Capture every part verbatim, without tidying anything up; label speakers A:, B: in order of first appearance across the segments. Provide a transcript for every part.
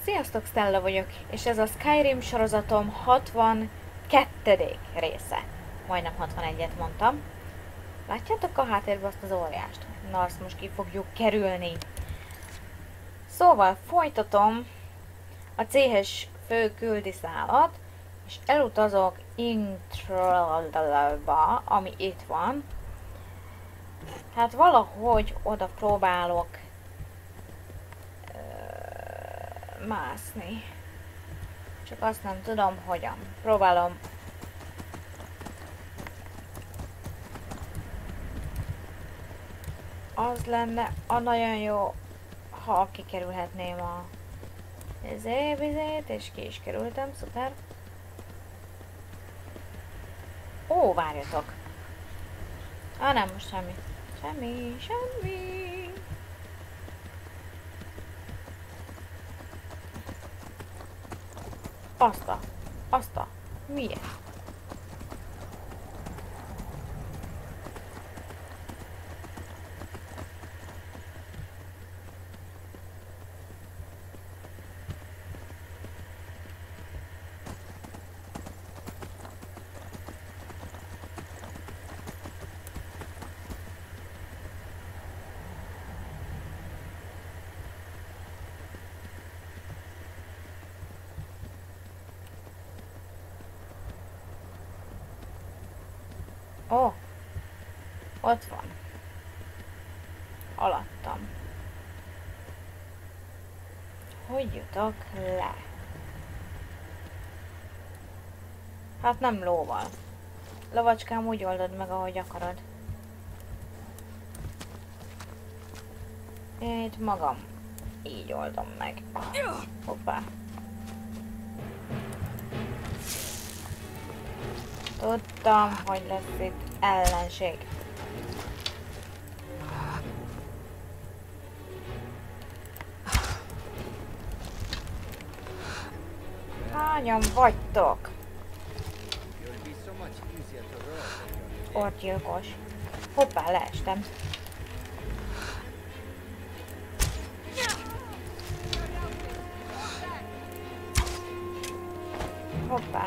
A: Sziasztok, Stella vagyok, és ez a Skyrim sorozatom hatvankettedik része. Majdnem hatvanegyet mondtam. Látjátok a háttérben azt az óriást? Na, azt most ki fogjuk kerülni. Szóval folytatom a céhes fő küldiszállat, és elutazok Intralba, ami itt van. Hát valahogy oda próbálok mászni. Csak azt nem tudom, hogyan. Próbálom. Az lenne a nagyon jó, ha kikerülhetném a zébizét, és ki is kerültem, szuper. Ó, várjatok. Á, nem, most semmi. Semmi, semmi. Azt a, azt a, miért? Ó, oh, ott van. Alattam. Hogy jutok le? Hát nem lóval. Lovacskám, úgy oldod meg, ahogy akarod. Én itt magam így oldom meg. Hoppá. Tudtam, hogy lesz itt ellenség. Hányan vagytok? Orgyilkos. Hoppá, leestem. Hoppá.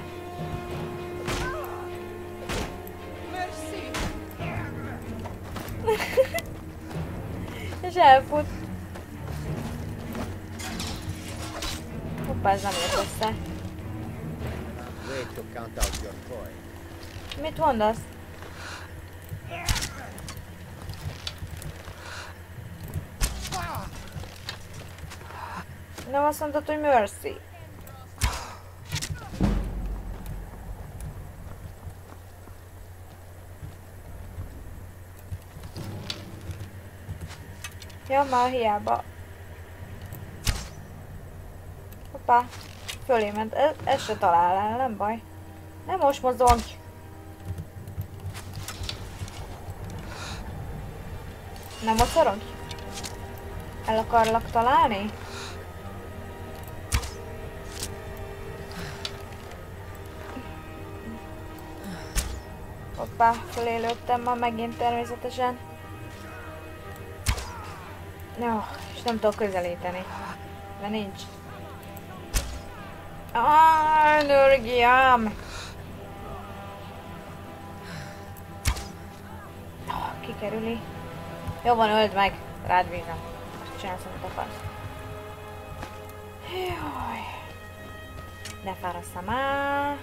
A: És elfut. Hoppá, ez nem jött össze. Mit mondasz? Nem azt mondtad, hogy Mercy. Ja, már hiába. Hoppá, fölé ment. Ez, ez se talál el, nem baj. Nem most mozog. Nem mocorog? El akarlak találni? Hoppá, fölé lőttem ma megint természetesen. Jó, és nem tudok közelíteni. De nincs. Ah, energiám! Oh, kikerüli. Jó van, öld meg. Rád bízom. Most csinálsz, amit akarsz. Jaj. Ne fárasszam már.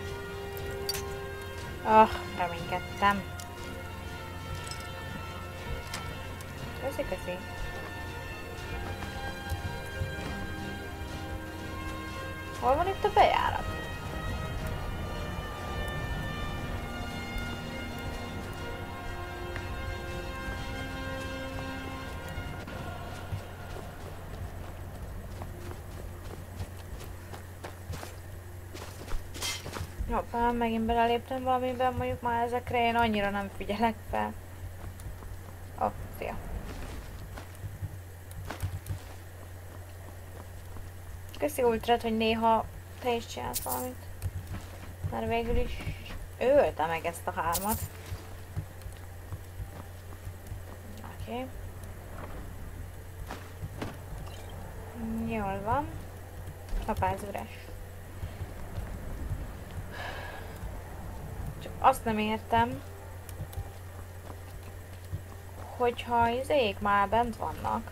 A: Ah, reménykedtem. Köszi, köszi. Hol van itt a bejárat? Hoppá, megint beleléptem valamiben, mondjuk már ezekre én annyira nem figyelek fel. Ó, oh, szia. Köszi Ultrát, hogy néha te is csinálsz valamit. Mert végül is ő ölte meg ezt a hármat. Oké. Okay. Jól van. Hoppá, ez üres. Csak azt nem értem, hogyha izék már bent vannak,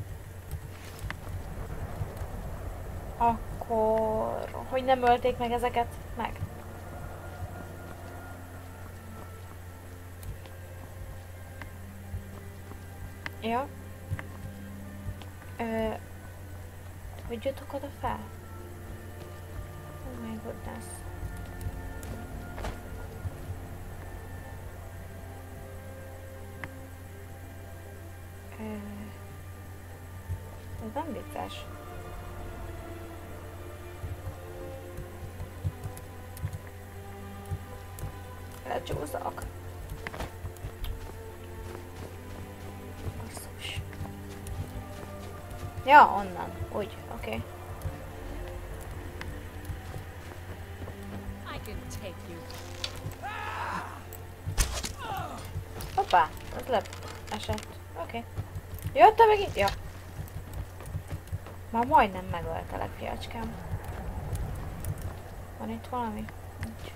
A: akkor hogy nem ölték meg ezeket meg? Ja. Ö, hogy jutok oda fel? Oh my goodness. Ö, ez nem vicces. Lecsúszok. Basszus. Ja, onnan. Úgy, oké. Okay. Hoppá, az le esett. Oké. Okay. Jöttem megint? Ja. Már majdnem megöltelek, fiacskám. Van itt valami? Nincs.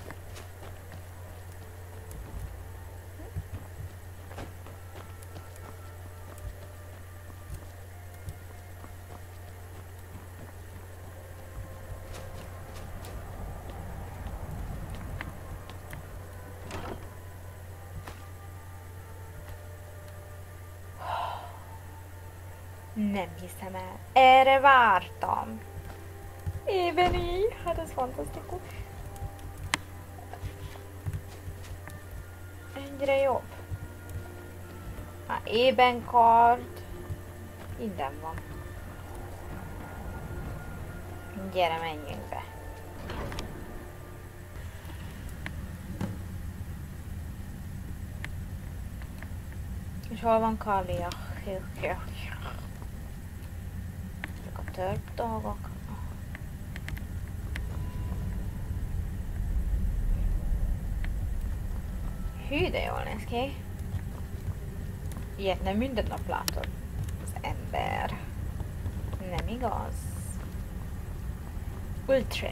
A: Nem hiszem el. Erre vártam. Éveni, hát ez fantasztikus. Egyre jobb. Már ében kard. Minden van. Gyere, menjünk be. És hol van Kalia? Ezek a törp dolgok. Hű, de jól néz ki. Ilyet nem minden nap látod az ember. Nem igaz? Ultrat.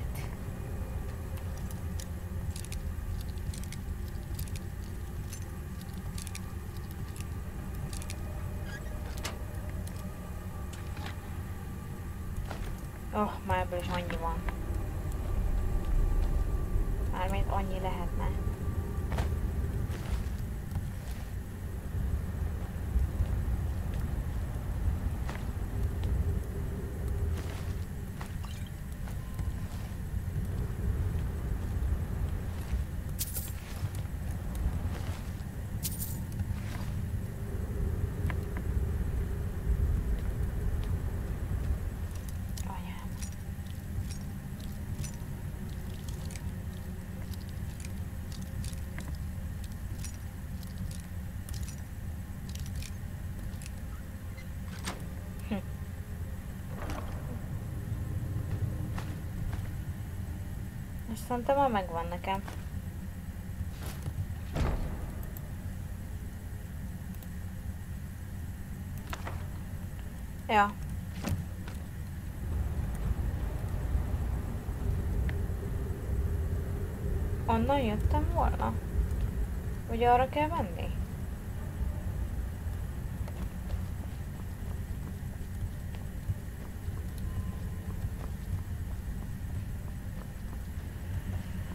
A: Oh, már ebből is annyi van. Mármint annyi lehetne. És szerintem már megvan nekem. Ja. Onnan jöttem volna? Vagy arra kell menni?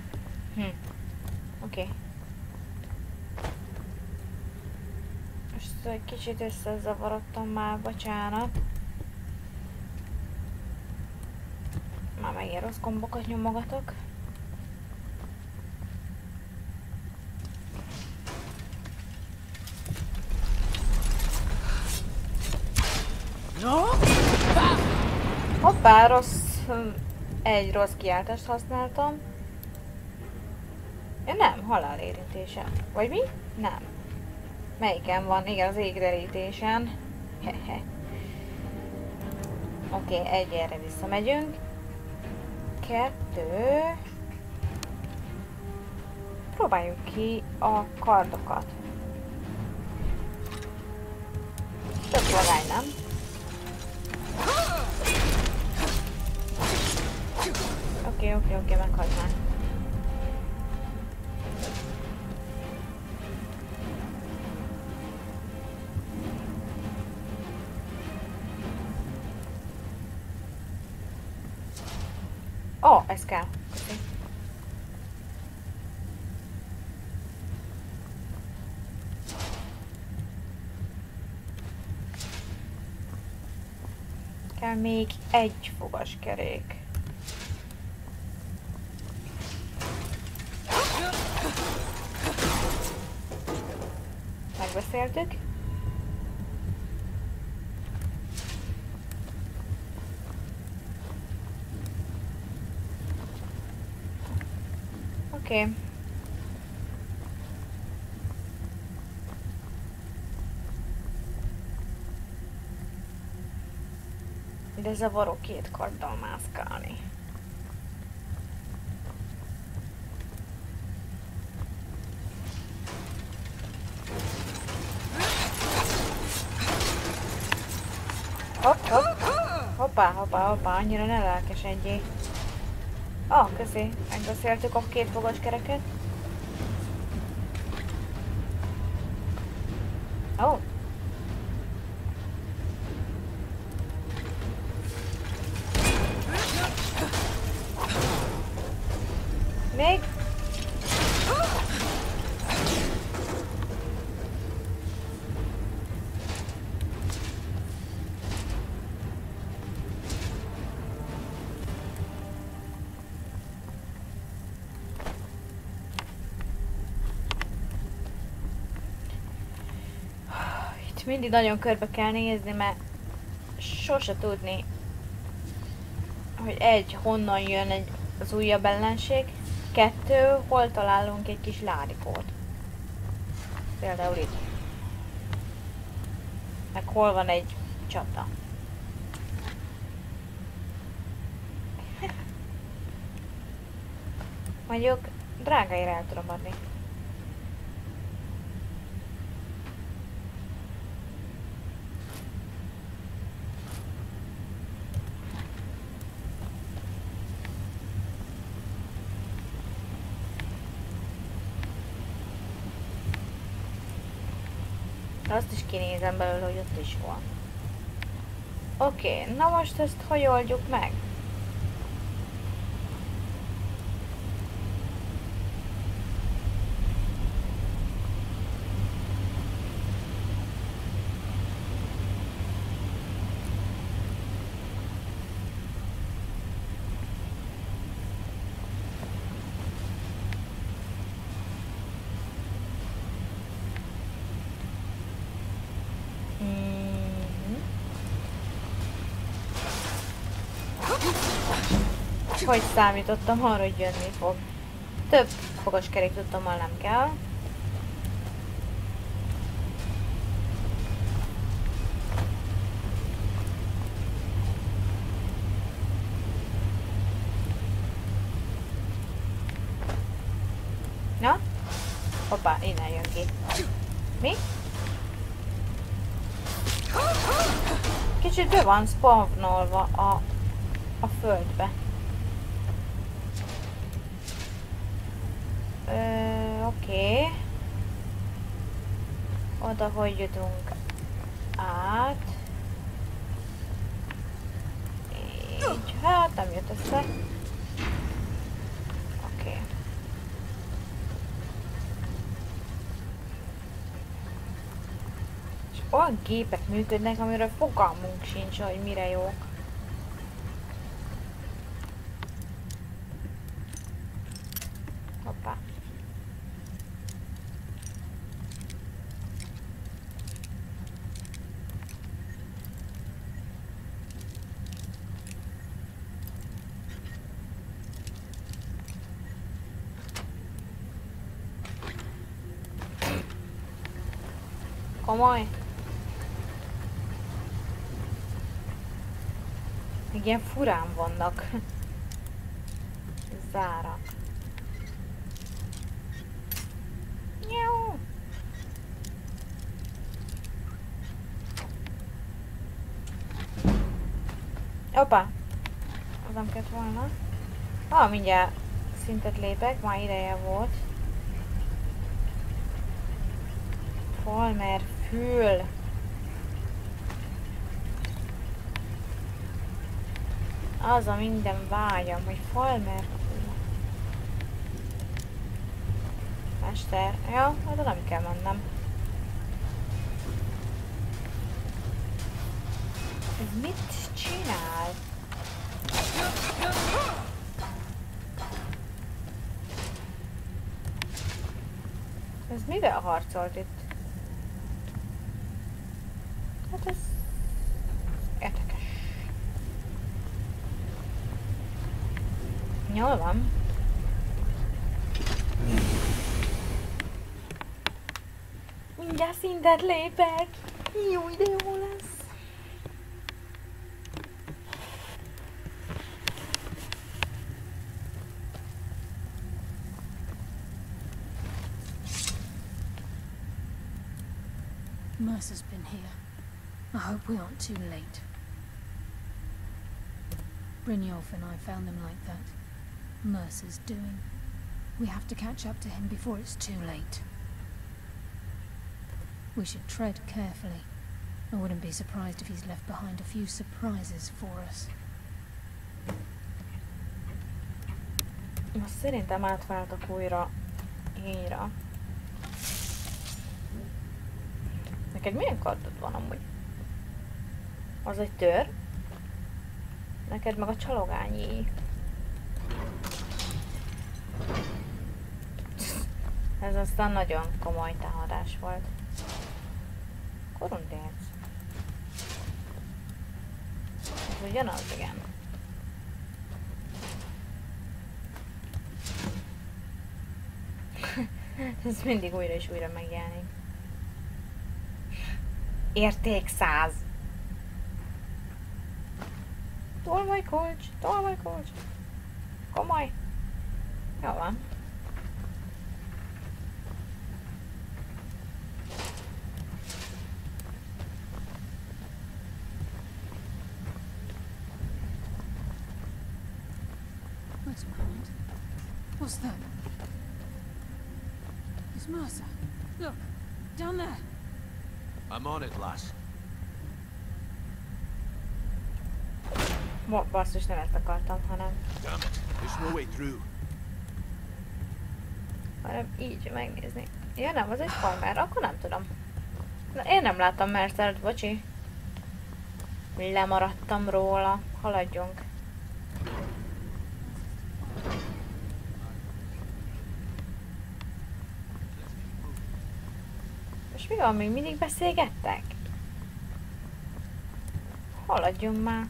A: Hm. Oké. Okay. És egy kicsit összezavarodtam már, bocsánat. Már megint rossz gombokat nyomogatok. Hoppá, rossz... Egy rossz kiáltást használtam. Ja nem, halálérintése. Vagy mi? Nem. Melyiken van? Igen, az égderítésen. Hehe. Oké, okay, egy erre visszamegyünk. Kettő. Próbáljuk ki a kardokat. Több vagány, nem? Oké, oké, oké, meghalt már. Ó, oh, ez kell. Köszi. Kell még egy fogaskerék. Megbeszéltük. Oké. Okay. De zavaró két karddal mászkálni. Hopp, hopp. Hoppá, hoppá, hoppá, annyira ne lelkesedjél. Ah, köszi. Megbeszéltük a két fogaskereket. Ó. Oh. Még? Itt mindig nagyon körbe kell nézni, mert sose tudni, hogy egy, honnan jön egy, az újabb ellenség, kettő, hol találunk egy kis ládikót. Például itt. Meg hol van egy csata. Mondjuk drágáira el tudom adni. Azt is kinézem belőle, hogy ott is van. Oké, okay, na most ezt hogy oldjuk meg? Hogy számítottam arra, hogy jönni fog. Több fogaskerék tudtommal nem kell. Na? Hoppá, innen jön ki. Mi? Kicsit be van spawnolva a, a földbe. Oké. Okay. Oda hogy jutunk át. Így, hát nem jött össze. Oké. Okay. És olyan gépek működnek, amiről fogalmunk sincs, hogy mire jók. Hoppá. Komoly. Még ilyen furán vannak. Zárak. Nyau. Hoppá. Az nem kellett volna. Ah, mindjárt szintet lépek, már ideje volt. Falmer fül. Az a minden vágyam, hogy Falmer fül. Mester. Ja, oda nem kell mennem. Ez mit csinál? Ez mivel harcolt itt? Hát ez érdekes. Jól van. Mindjárt szintet lépek. Jó, de jó lesz.
B: Mercer's been here. I hope we aren't too late. Brynjolf and I found them like that. Mercer's doing. We have to catch up to him before it's too late. We should tread carefully. I wouldn't be surprised if he's left behind a few surprises for us.
A: Most szerintem átváltok újra íjra. Neked milyen kardod van amúgy? Az egy tör. Neked meg a csalogányi. Ez aztán nagyon komoly támadás volt. Korundérc. Ez ugyanaz, igen. Ez mindig újra és újra megjelenik. Érték száz. Tolvaj kulcs, tolvaj kulcs. Komoly. Jó van.
B: Wait a moment. What's that? It's Mercer. Look, down there.
C: I'm on it, lass.
A: Mo, basszus, nem ezt akartam, hanem...
C: Damn it, there's no way through.
A: hanem így megnézni. Ja nem, az egy Falmer, akkor nem tudom. Na, én nem láttam Mercert, bocsi. Lemaradtam róla. Haladjunk. És mi van, még mindig beszélgettek? Haladjunk már.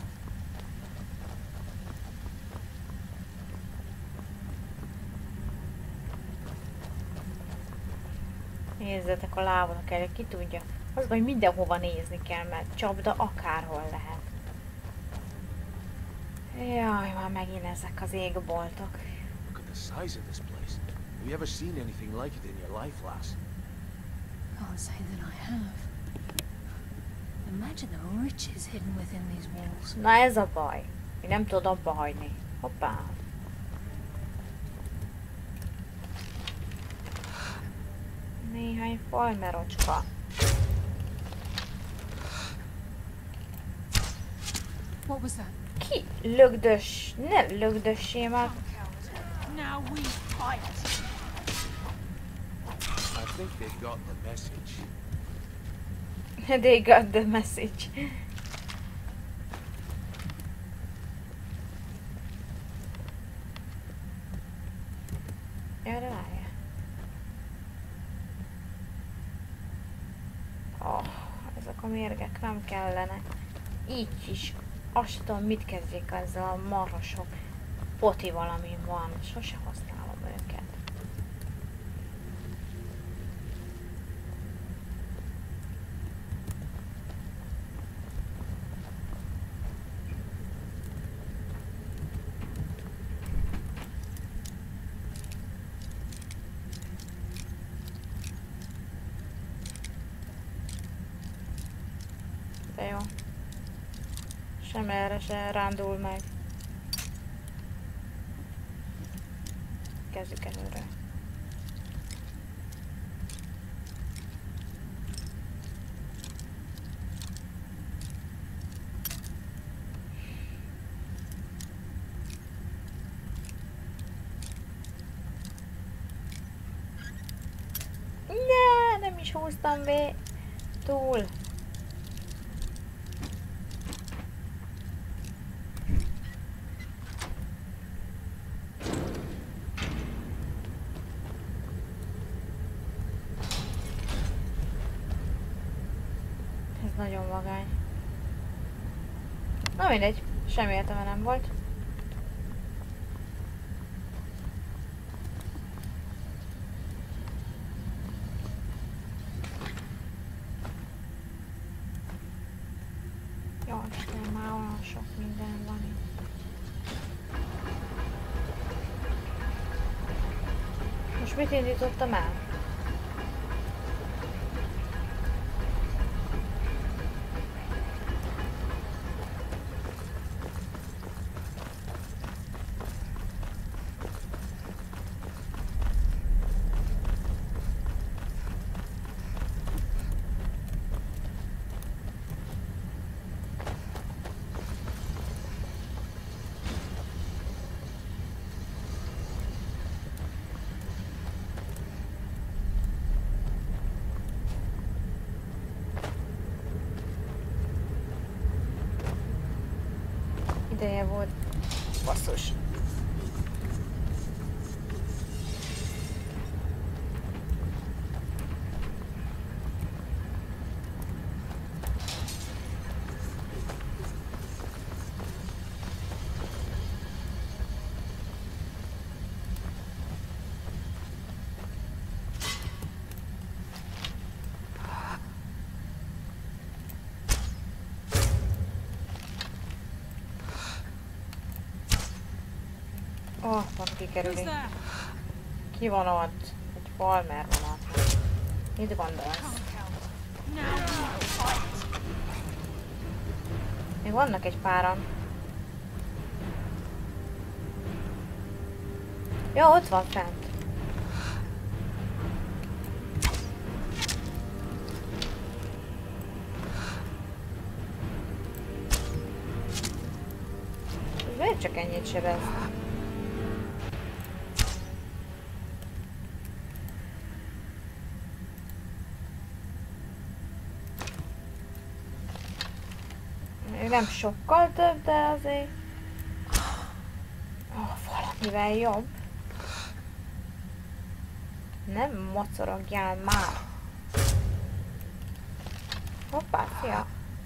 A: Nézzetek a lábnak elő, ki tudja. Az baj, mindenhova nézni kell, mert csapda akárhol lehet. Jaj, már megint ezek az égboltok.
C: Look at the size of this place. Have you ever seen anything like it in your life, lass?
B: Can't say that I have. Imagine the riches hidden within these walls.
A: Na ez a baj. Én nem tudod abba hagyni. Hoppá. Néhány falmerocska.
B: What was that?
A: Ki lögdös? Ne lögdössé már.
B: Now we fight.
C: I think they've got the message.
A: They got the message. Jaj, de várja. Oh, ezek a mérgek nem kellene. Így is. Azt sem tudom, mit kezdjék ezzel a marhasok poti valami van. Sose használom őket. De jó. Sem erre se rándul meg. Kezdjük előre. Ne, nem is húztam be túl. Nagyon vagány. Na mindegy, semmi értelme nem volt. Jó, Istenem, már olyan sok minden van itt. Most mit indítottam el? Ideje volt. Basszus. Oh, pont kikerüli. Ki van ott? Egy Palmer van ott. Mit gondolsz? Még vannak egy páran. Ja, ott van fent. Miért csak ennyit sebez? Nem sokkal több, de azért oh, valamivel jobb. Nem mocorogjál már. Hoppá, szia!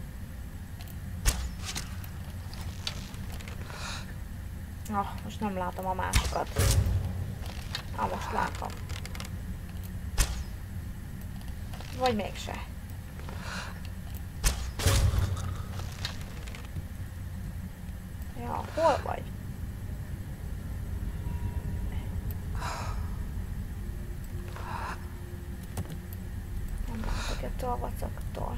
A: Ah, most nem látom a másikat. Ah, most látom. Vagy mégse. Ja, hol vagy? Nem látok ettől a vacaktól.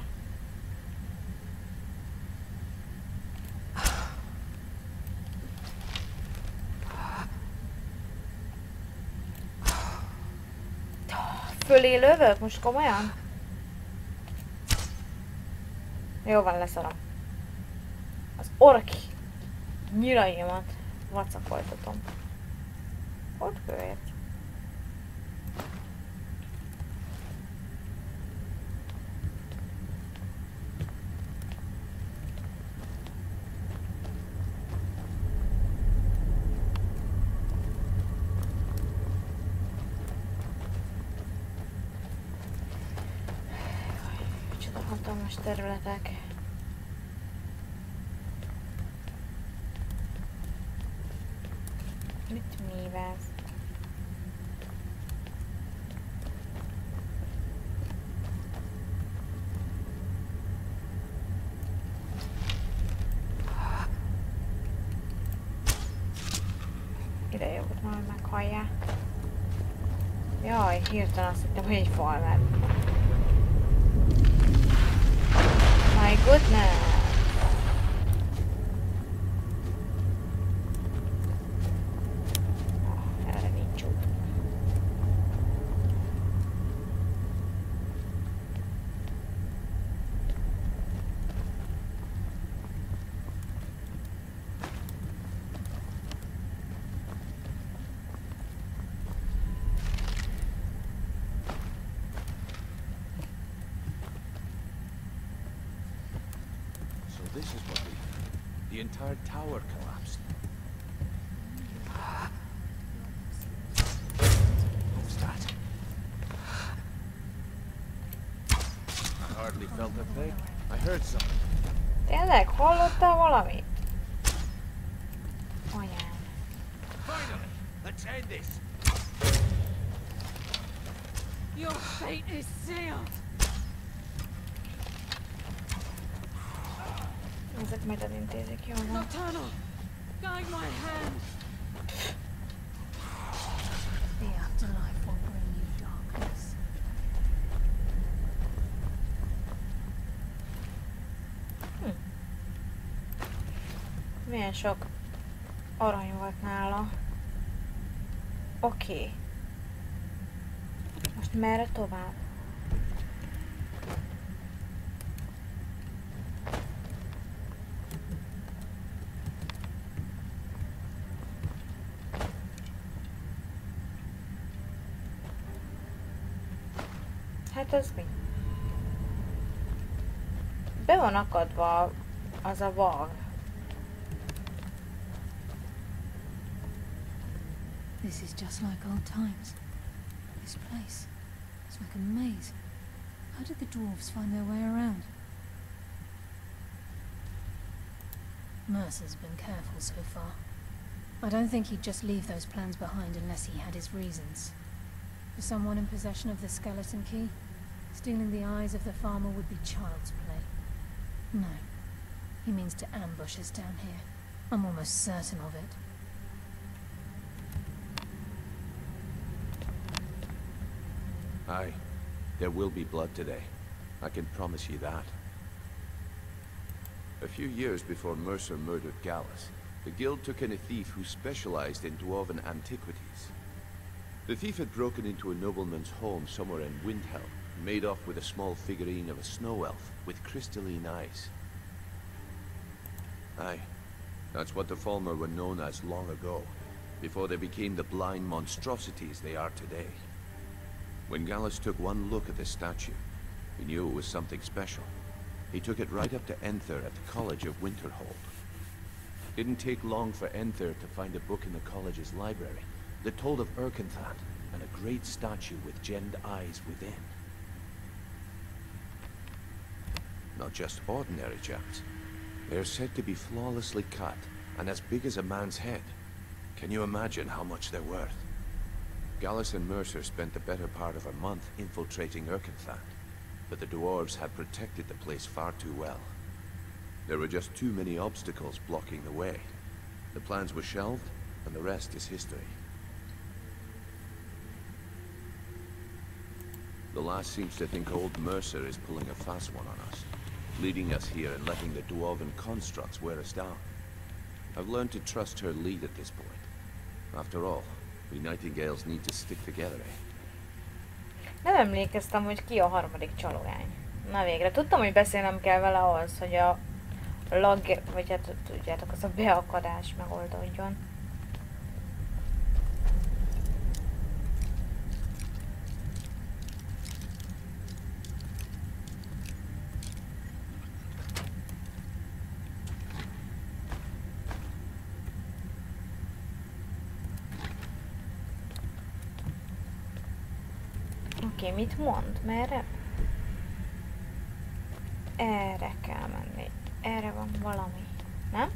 A: Fölé lövök? Most komolyan? Jó van, leszarom. Az orki nyiraimat vacakoltatom. Ott követ. A hatalmas területek. Mit mívez? Ide jövök, majd meghallják. Jaj, hirtelen azt hittem, hogy egy fal lett. My goodness! Oh, erre nincs út.
C: This is what we found. The entire tower collapsed. What was that? I hardly felt a thing. I heard something.
A: Tényleg? Hallottál valamit? Anyám.
C: Finally! Let's end this!
B: Your fate is sealed.
A: Ezek majd elintézik, jól van.
B: Nocturnal, guide my hand. The afterlife will bring you darkness.
A: Hm. Milyen sok arany volt nála. Oké. Okay. Most merre tovább? Hát ez mi? Be van akadva az a vag.
B: This is just like old times. This place is like a maze. How did the dwarves find their way around? Mercer's been careful so far. I don't think he'd just leave those plans behind unless he had his reasons. For someone in possession of the skeleton key, stealing the eyes of the farmer would be child's play. No. He means to ambush us down here. I'm almost certain of it.
C: Aye. There will be blood today. I can promise you that. A few years before Mercer murdered Gallus, the guild took in a thief who specialized in dwarven antiquities. The thief had broken into a nobleman's home somewhere in Windhelm, and made off with a small figurine of a snow elf with crystalline eyes. Aye, that's what the Falmer were known as long ago, before they became the blind monstrosities they are today. When Gallus took one look at the statue, he knew it was something special. He took it right up to Enther at the College of Winterhold. Didn't take long for Enther to find a book in the college's library that told of Erkenthat and a great statue with gemmed eyes within. Not just ordinary gems. They're said to be flawlessly cut and as big as a man's head. Can you imagine how much they're worth? Gallus and Mercer spent the better part of a month infiltrating Erkenthat, but the dwarves had protected the place far too well. There were just too many obstacles blocking the way. The plans were shelved, and the rest is history. The last seems to think old Mercer is pulling a fast one on us, leading us here and letting the dwarven constructs wear us down. I've learned to trust her lead at this point. After all, we Nightingales need to stick together, eh?
A: Nem emlékeztem, hogy ki a harmadik csalogány. Na végre. Tudtam, hogy beszélnem kell vele ahhoz, hogy a lag, vagy hát tudjátok, az a beakadás megoldódjon. Oké, okay, mit mond? Merre? erre kell menni. Erre van valami. Nem?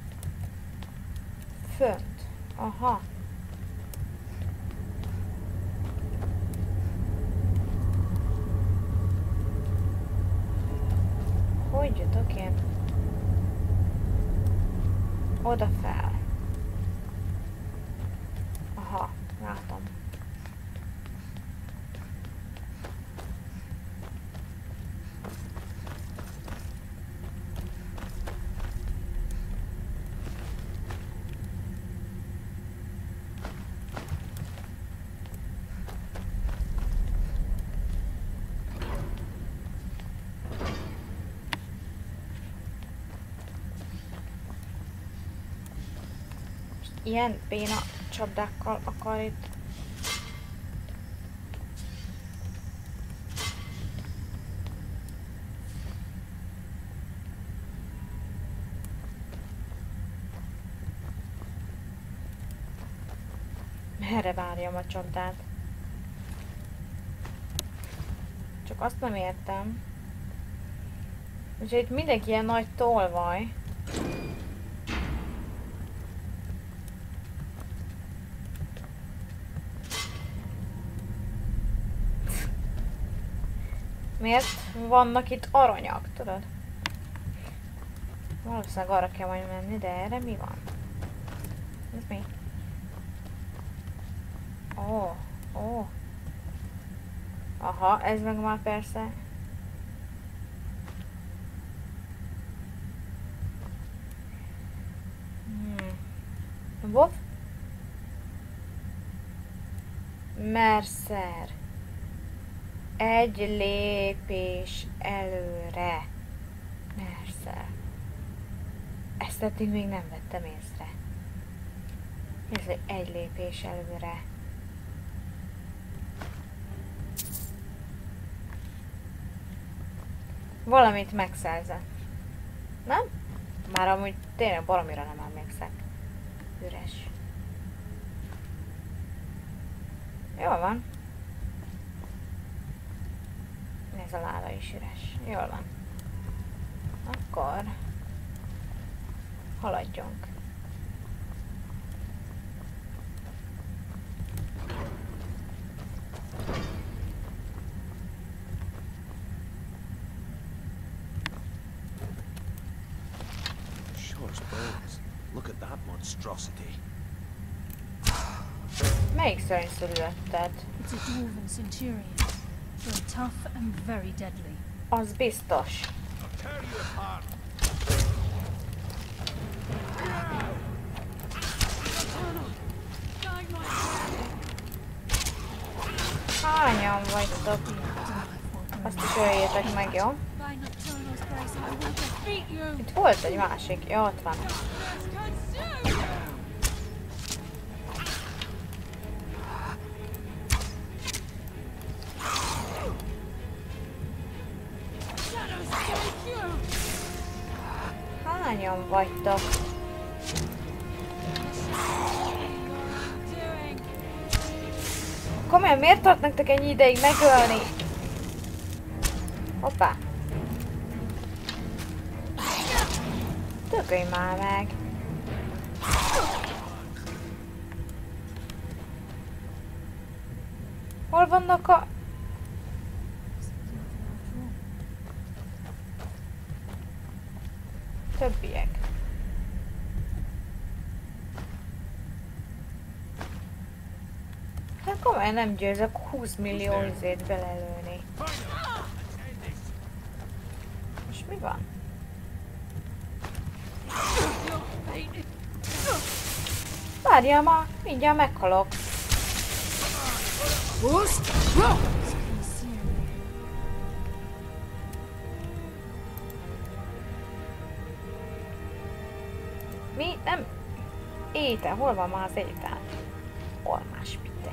A: Fönt. Aha. Hogy jutok én? Oda fel. Aha, látom. Ilyen béna csapdákkal akar itt. Merre várjam a csapdát? Csak azt nem értem. Úgyhogy itt mindenki ilyen nagy tolvaj. Miért vannak itt aranyak, tudod? Valószínűleg arra kell majd menni, de erre mi van? Ez mi? Ó, oh, ó. Oh. Aha, ez meg már persze. Hmm. Bob? Mercer. Egy lépés előre. Mercer. Ezt eddig még nem vettem észre. Ez egy, egy lépés előre. Valamit megszerzett. Nem? Már amúgy tényleg baromira nem emlékszek. Üres. Jól van. Ez a láda is üres. Jól van. Akkor haladjunk.
C: Shore's bones. Look at that monstrosity.
A: Melyik szörnyszülötted?
B: It's a dwarven centurion. Very tough and very deadly.
A: Az biztos. Hányan vagytok? Azt is öljétek meg, jó? Itt volt egy másik. Jó, ott van. Hányan vagytok? Komolyan, miért tart nektek ennyi ideig megölni? Hoppá! Tökölj már meg! Hol vannak a... többiek? Hát komolyan nem győzök húsz millió izét belelőni. És mi van? Várjál ma, mindjárt meghalok. Mi? Nem? Étel, hol van már az étel? Ormás pite.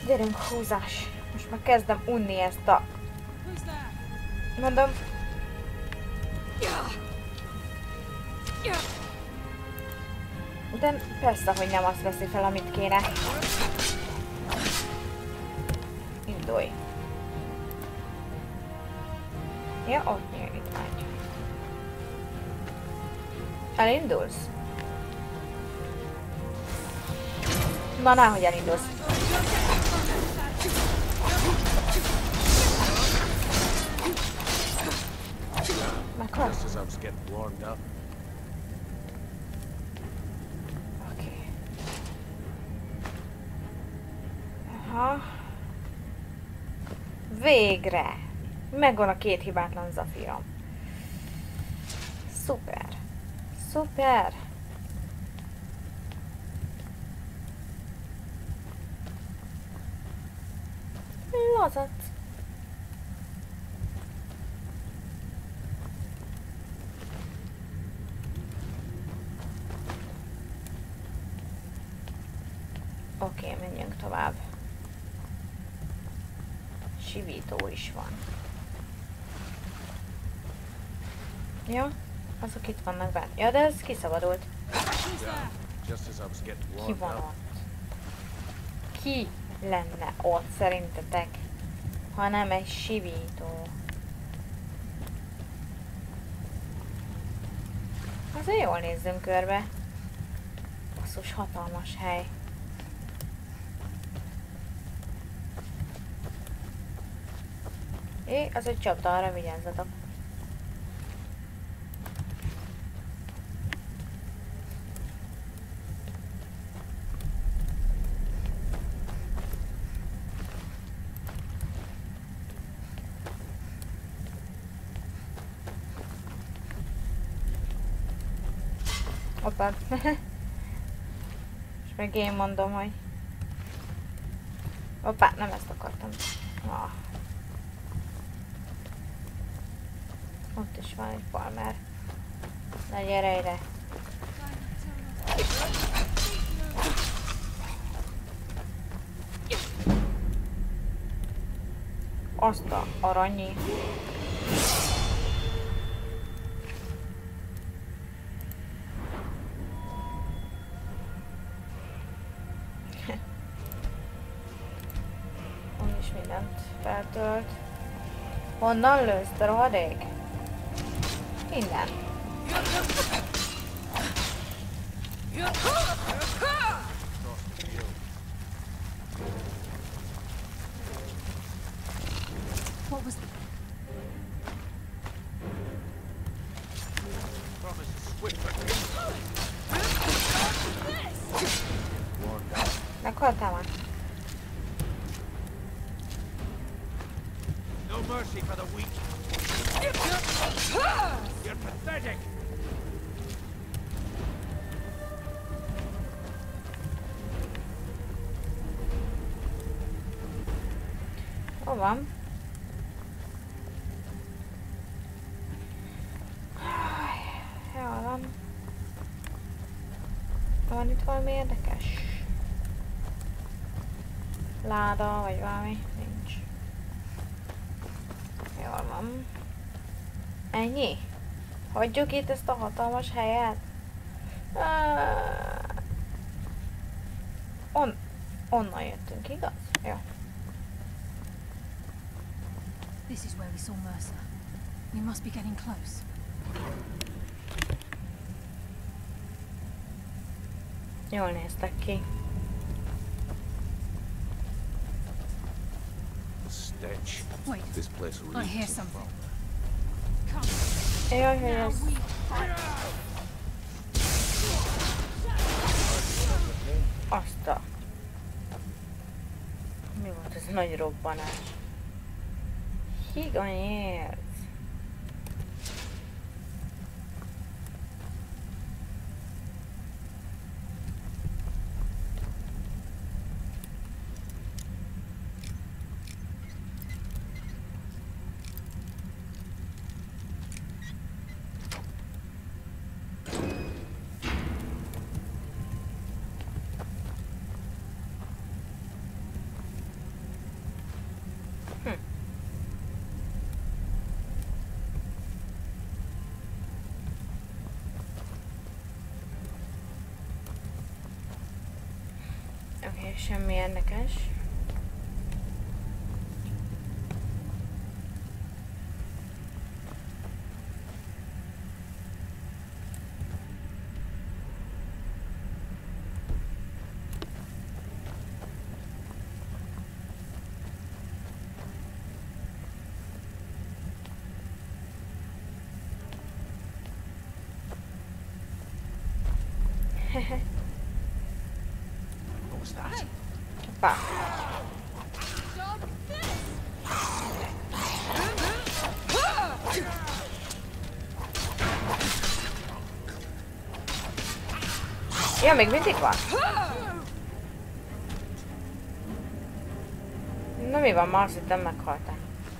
A: Gyerünk, húzás. Most már kezdem unni ezt a... Mondom. De persze, hogy nem azt veszi fel, amit kéne. Indulj. Ja, ott nyíl, itt megy. Elindulsz? Na, nehogy elindulsz. Meghal? Oké. Aha. Végre! Megvan a két hibátlan zafírom. Szuper. Szuper. Lazac. Oké, okay, menjünk tovább. Sivító is van. Ja, azok itt vannak bent. Ja, de ez kiszabadult. Ki van ott? Ki lenne ott szerintetek, ha nem egy sivító? Azért jól nézzünk körbe. Basszus, hatalmas hely. É, az egy csapda, arra vigyázzatok. Hoppá. És meg én mondom, hogy... Hoppá, nem ezt akartam. Ah. Ott is van egy farmer. Na gyere ide. Azt a aranyi. Úgy is mindent feltölt. Honnan lősz, te rohadék? Innen.
B: What was
A: Meghaltál már?
C: No mercy for the weak. You're pathetic.
A: Hol van? Jól van. Van itt valami érdekes? Láda vagy valami? Nincs. Jól van. Ennyi? Hagyjuk itt ezt a hatalmas helyet? Uh, on, onnan jöttünk, igaz? Jó.
B: This is where we saw Mercer. We must be getting close.
A: Jól néztek ki.
C: Stench.
B: Wait,
C: This place
B: I hear
C: reeks.
B: something.
A: Jaj, hogy ez... Azt a... Mi volt ez nagy robbanás? Higanyérc. Oké, semmi érdekes.
C: What was that?
A: Hoppá. Ja, még mindig van. Na mi van, ma azt hittem meghaltál.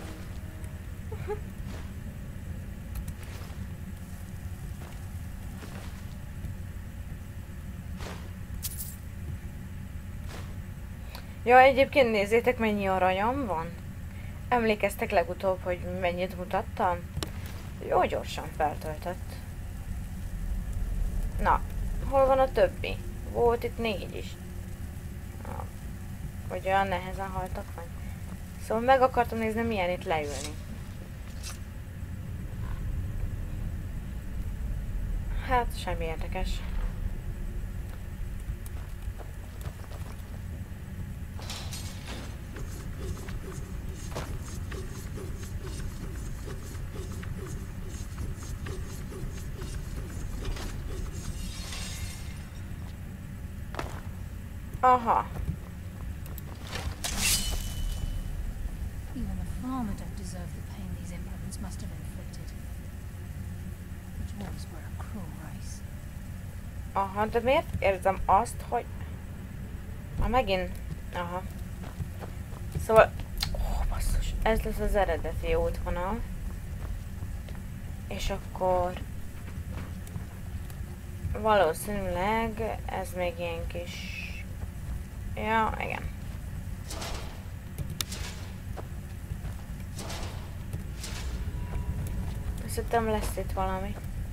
A: Ja, egyébként nézzétek, mennyi aranyam van. Emlékeztek legutóbb, hogy mennyit mutattam? Jó gyorsan feltöltött. Na, hol van a többi? Volt itt négy is. Na, hogy olyan nehezen haltak meg. Szóval meg akartam nézni, milyen itt leülni. Hát, semmi érdekes. Aha.
B: Even the farmer don't deserve the pain these implements must have inflicted. The dwarves were a cruel race.
A: Aha, de miért érzem azt, hogy... Ah, megint... Aha. Szóval... Ó, basszus. Ez lesz az eredeti útvonal. És akkor... Valószínűleg ez még ilyen kis... Ja, igen. Szerintem lesz itt valami.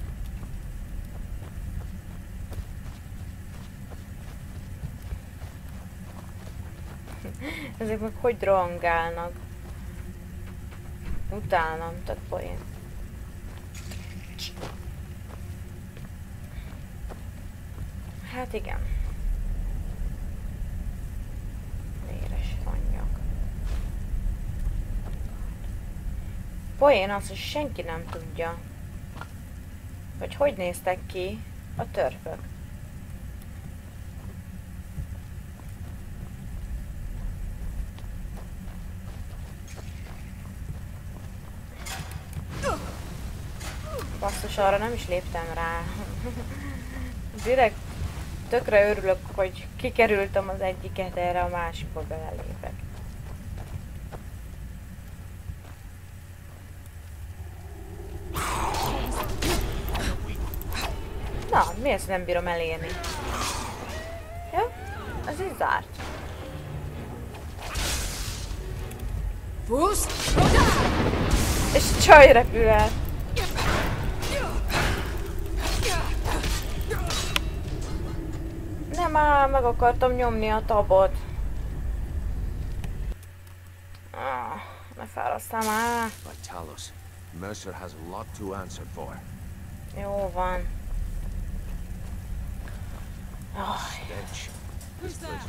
A: Ezek meg hogy rohangálnak? Utálom, tök poén. Hát igen. Véres anyag. Poén az, hogy senki nem tudja, hogy hogy néztek ki a törpök. Basszus, arra nem is léptem rá. Direkt tökre örülök, hogy kikerültem az egyiket, erre a másikba belelépek. Na, mi ezt nem bírom elérni? Ja, az így zárt. És csaj repül el. Nem, már meg akartam nyomni a tabot. Ah, ne fárasztál már.
C: Like Talos, Mercer has a lot to answer for.
A: Jó van. Oh.
C: Stench. This place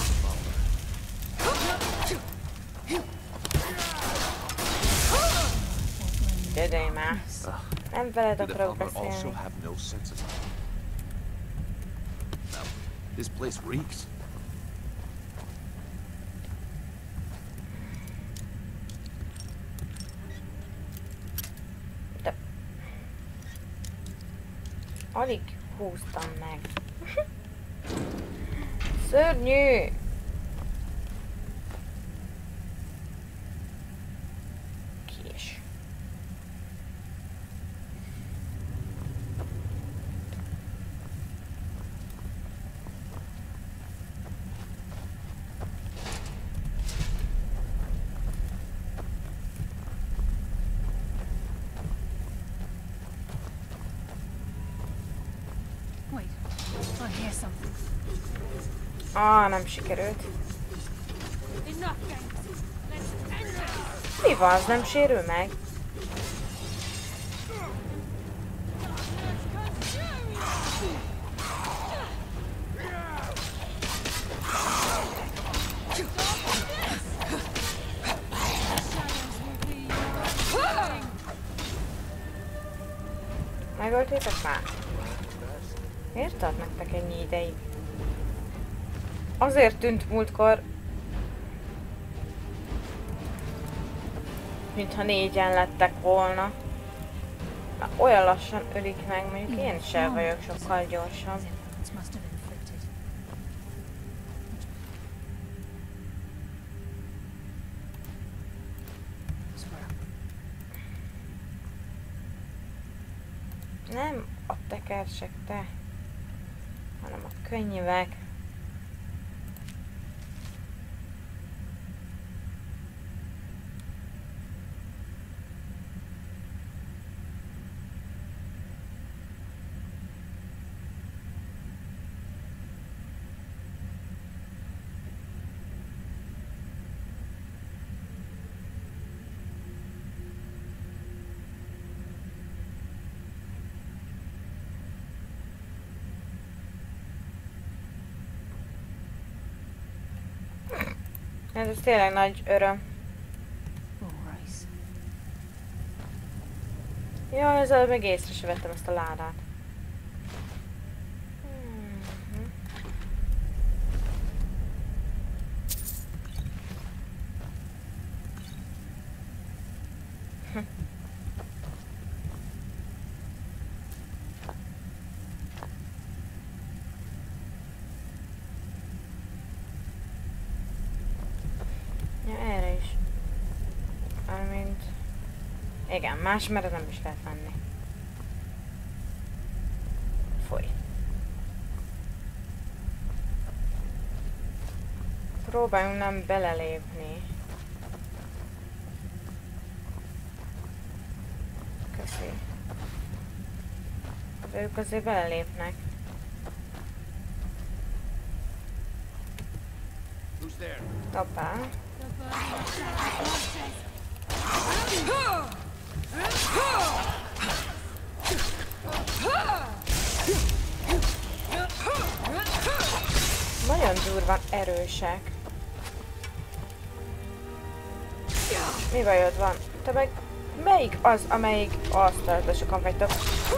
A: Jöjjön már. Nem veled
C: Do the
A: akarok
C: Falmer also
A: beszélni.
C: have no sense of... No, this place reeks.
A: De... Alig húztam meg. Szörnyű! Kés.
B: Wait, I hear something.
A: Ah, nem sikerült. Mi van, az nem sérül meg? Megöltétek már? Miért tart nektek ennyi ideig? Azért tűnt múltkor, mintha négyen lettek volna. Na, olyan lassan ölik meg, mondjuk én sem vagyok sokkal gyorsabb. Nem a tekersek, te, hanem a könyvek. Ez, ez tényleg nagy öröm. Jaj, ezzel még észre se vettem ezt a ládát. Igen, más mert nem is lehet venni. Foly. Próbáljunk nem belelépni. Köszi. De ők azért belelépnek. Hoppá. Nagyon durván erősek. Mi bajod van? Te meg melyik az, amelyik asztalba sokan vagytok?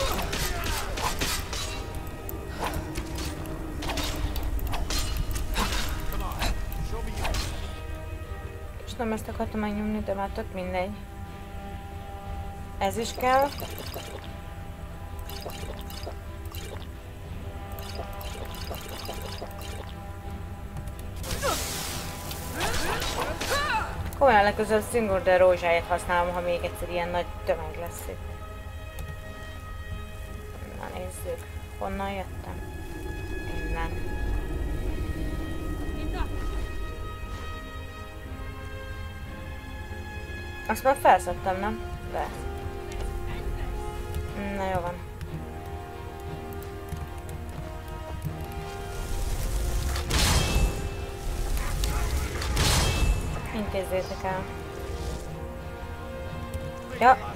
A: És nem ezt akartam megnyomni, de már tök mindegy. Ez is kell. Komolyan legközelebb Sigurd rózsáját használom, ha még egyszer ilyen nagy tömeg lesz itt. Na nézzük, honnan jöttem? Innen. Azt már felszedtem, nem? De. Na jó van. Intézzétek el. Ja.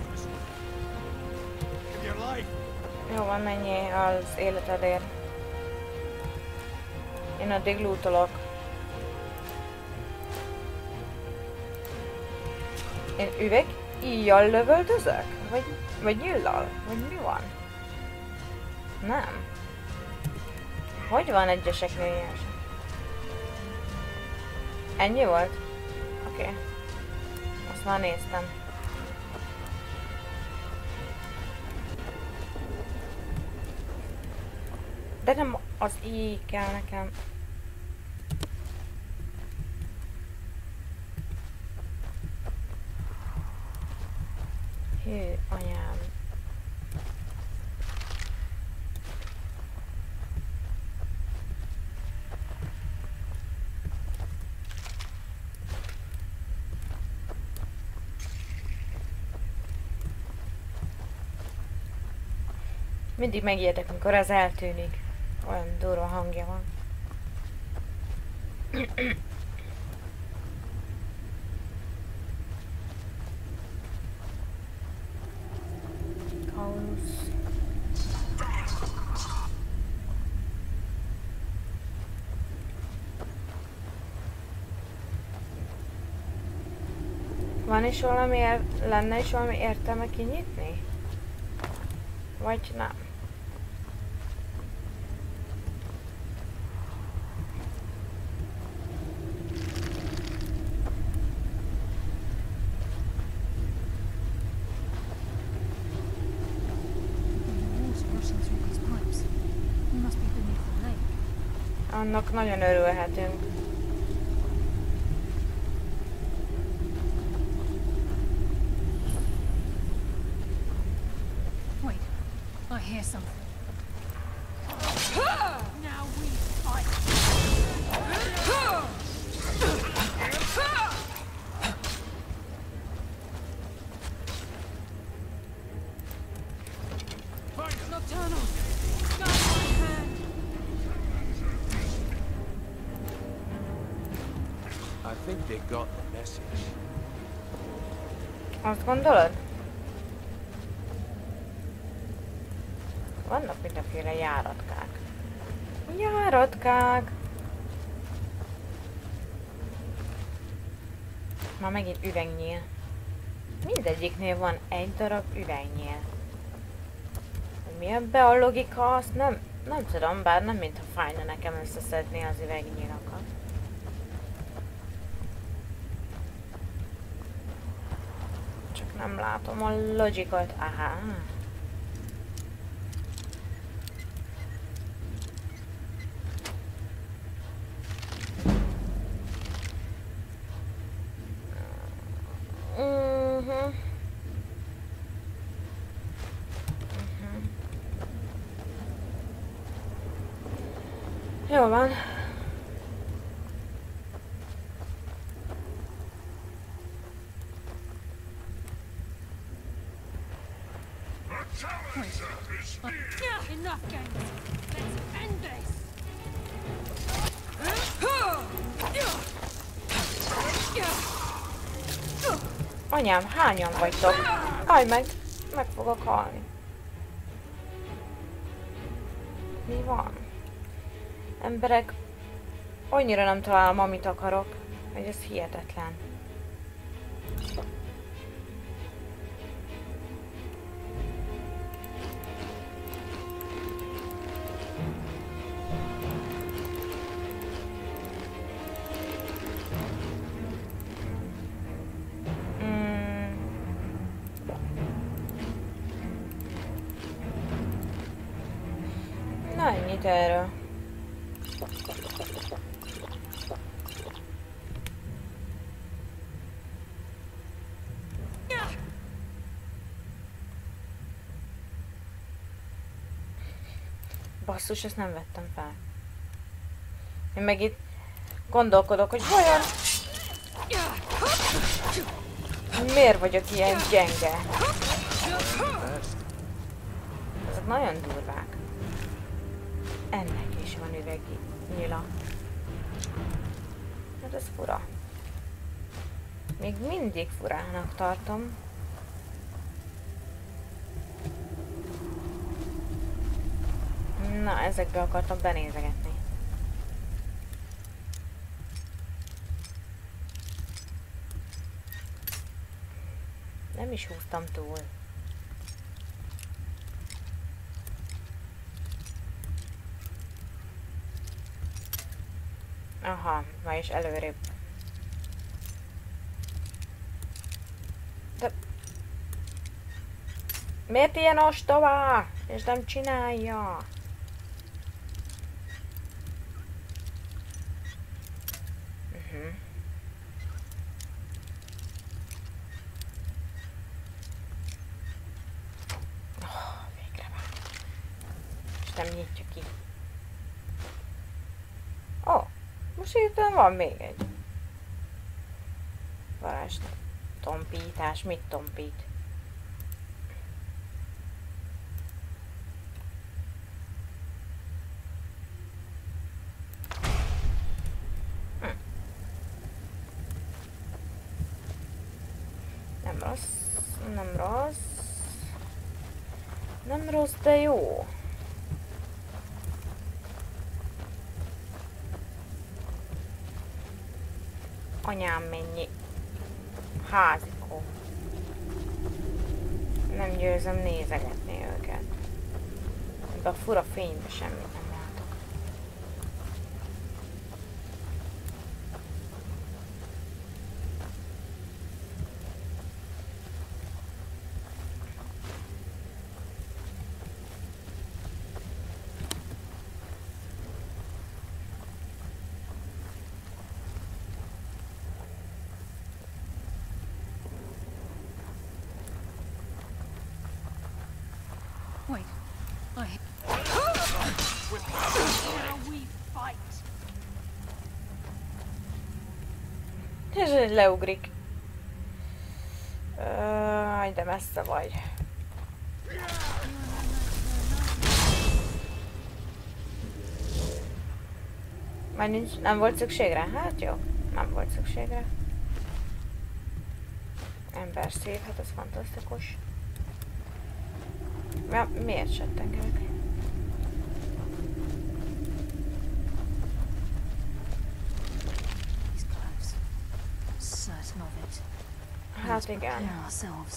A: Jó van, mennyi az életedért. Én addig lootolok. Én üveg íjjal lövöldözök? Vagy, vagy nyillal? Vagy mi van? Nem. Hogy van egyeseknél ilyen? Ennyi volt? Oké. Okay. Azt már néztem. De nem az így kell nekem. Hű, anyám. Mindig megijedek, amikor ez eltűnik. Olyan durva hangja van. Kaulusz. Van is valami, ér- lenne is valami értelme kinyitni? Vagy nem? Annak nagyon örülhetünk.
B: Wait, I hear something. Now we fight. Nocturnal. Gun in hand.
C: I think they got the message.
A: Azt gondolod? Vannak mindenféle járatkák. Járatkák! Ma megint üvegnyíl. Mindegyiknél van egy darab üvegnyíl. Mi ebbe a logika, azt nem, nem tudom, bár nem mintha fájna nekem összeszedni az üvegnyílakat. Csak nem látom a logikot. Aha. Mhm. Mhm. Jó van.
B: Enough games. Let's end this.
A: Anyám, hányan vagytok? Állj meg! Meg fogok halni. Mi van? Emberek, annyira nem találom, amit akarok, hogy ez hihetetlen. Na, ennyit erről. Basszus, ezt nem vettem fel. Én meg itt gondolkodok, hogy vajon miért vagyok ilyen gyenge? Ezek nagyon durvák. Ennek is van üvegi nyila. Hát ez fura. Még mindig furának tartom. Na, ezekbe akartam benézegetni. Nem is húztam túl. Aha, ma is előrébb. De... Miért ilyen ostoba? És nem csinálja? Uh-huh. Oh, végre van. És nem nyitja ki. Ó, oh, most hirtelen van még egy. Varázs tompítás, mit tompít? Hm. rossz, nem rossz. Nem rossz, de jó. Anyám mennyi házikó. Nem győzöm nézegetni őket. De a fura fényben semmit nem látok.
B: Wait, I... Now we fight!
A: És egy leugrik. Aj, de messze vagy. Már nincs, nem volt szükségre? Hát jó, nem volt szükségre. Ember szív, hát ez fantasztikus. Ja, miért settengelek?
B: These clothes. Certain of it.
A: Hát igen.
B: Prepare ourselves.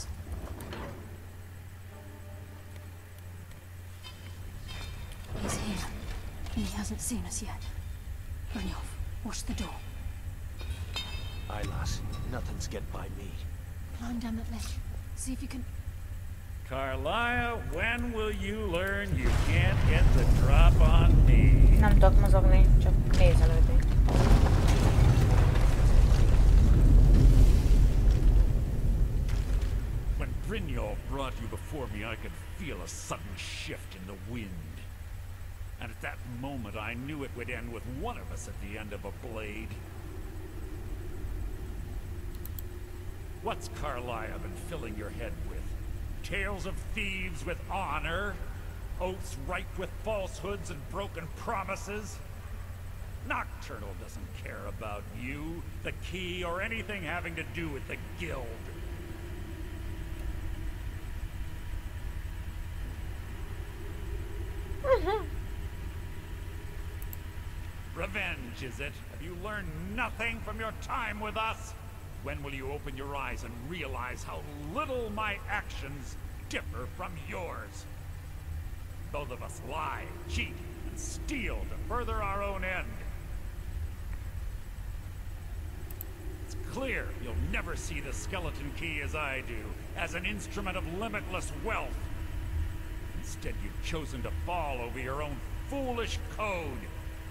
B: He's here. And he hasn't seen us yet. Brynjolf, watch the door.
D: Aye, lass. Nothing's get by me.
B: Climb down that ledge. See if you can...
E: Carlia, when will you learn you can't get the drop on me?
A: Nem tudok mozogni, csak nézelődni.
E: When Brynjolf brought you before me, I could feel a sudden shift in the wind. And at that moment, I knew it would end with one of us at the end of a blade. What's Carlia been filling your head with? Tales of thieves with honor? Oaths ripe with falsehoods and broken promises? Nocturnal doesn't care about you, the key, or anything having to do with the guild. Revenge, is it? Have you learned nothing from your time with us? When will you open your eyes and realize how little my actions differ from yours? Both of us lie, cheat, and steal to further our own end. It's clear you'll never see the skeleton key as I do, as an instrument of limitless wealth. Instead, you've chosen to fall over your own foolish code.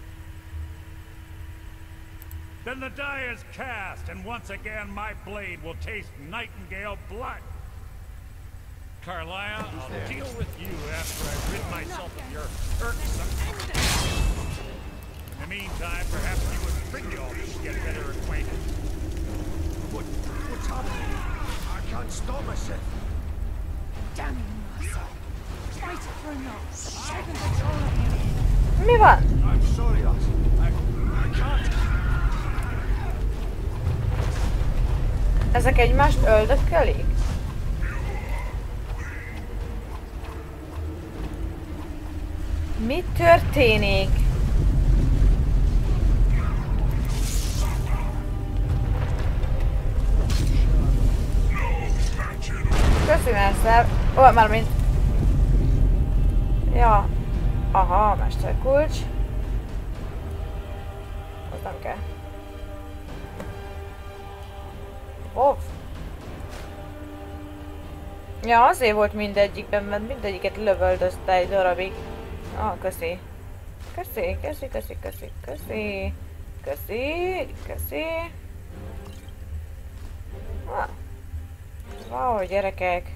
E: Then the die is cast, and once again my blade will taste Nightingale blood. Carlia, I'll deal with you after I've rid myself of your irksome... In the meantime, perhaps you and Brynjolf should get better acquainted.
D: What? What's happening? I can't stop myself.
B: Damn you, Mercer. Fight it, Brynjolf. Take control of him.
A: Mi van?
D: I'm sorry, lass. I... I can't...
A: Ezek egymást öldökölik? Mi történik? Köszi, Mester. Ó, mármint... Ja. Aha, mesterkulcs. Az nem kell. Off. Ja, azért volt mindegyikben, mert mindegyiket lövöldözte egy darabig. Ah, köszi. Köszi, köszi, köszi, köszi, köszi. Köszi, köszi. Ah. Wow, gyerekek.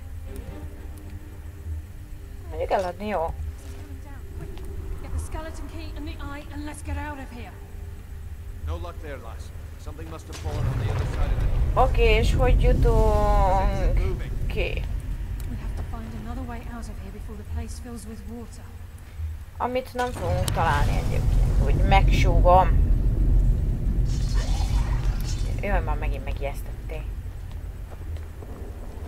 A: Mondjuk eladni jó.
B: Get the skeleton key and the eye and let's get out of here.
D: No luck there, lass. Something must have fallen on the other side of the...
A: Oké, okay, és hogy jutunk ki?
B: We have to find another way out of here before the place fills with water.
A: Amit nem fogunk találni egyébként, úgy megsúgom. Jaj, már megint megijesztettél.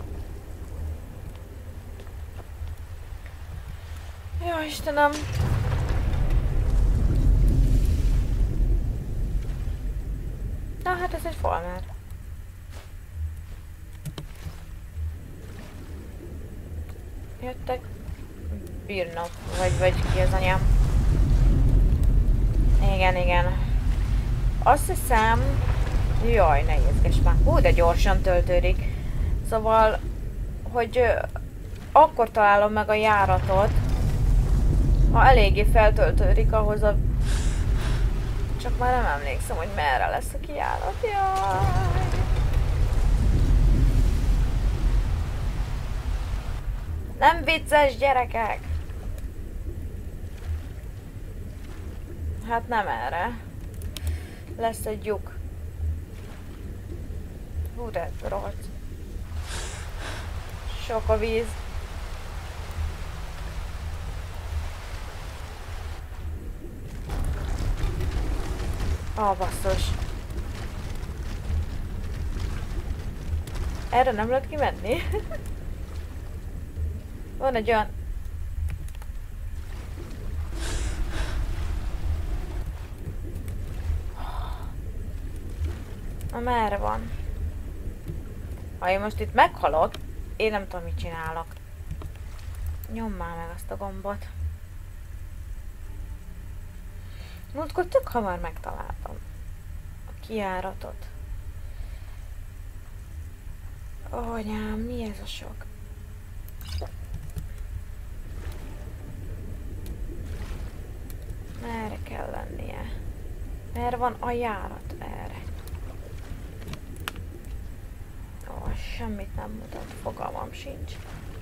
A: Ó, Istenem! Na hát ez egy falmer. Jöttek bírnak, vagy, vagy ki az anyám. Igen, igen. Azt hiszem... Jaj, ne izgess már. Hú, de gyorsan töltődik. Szóval, hogy ö, akkor találom meg a járatot, ha eléggé feltöltődik ahhoz a... Csak már nem emlékszem, hogy merre lesz a kijárat. Jaj. Nem vicces, gyerekek! Hát nem erre. Lesz egy lyuk. Hú, de rohadt. Sok a víz. Ó, oh, basszus. Erre nem lehet kimenni. Van egy olyan... Na merre van? Ha én most itt meghalok, én nem tudom, mit csinálok. Nyomd már meg azt a gombot. Múltkor tök hamar megtaláltam a kijáratot. Ó, anyám, mi ez a sok? Merre kell lennie? Merre van a járat? Erre. Ó, semmit nem mutat, fogalmam sincs.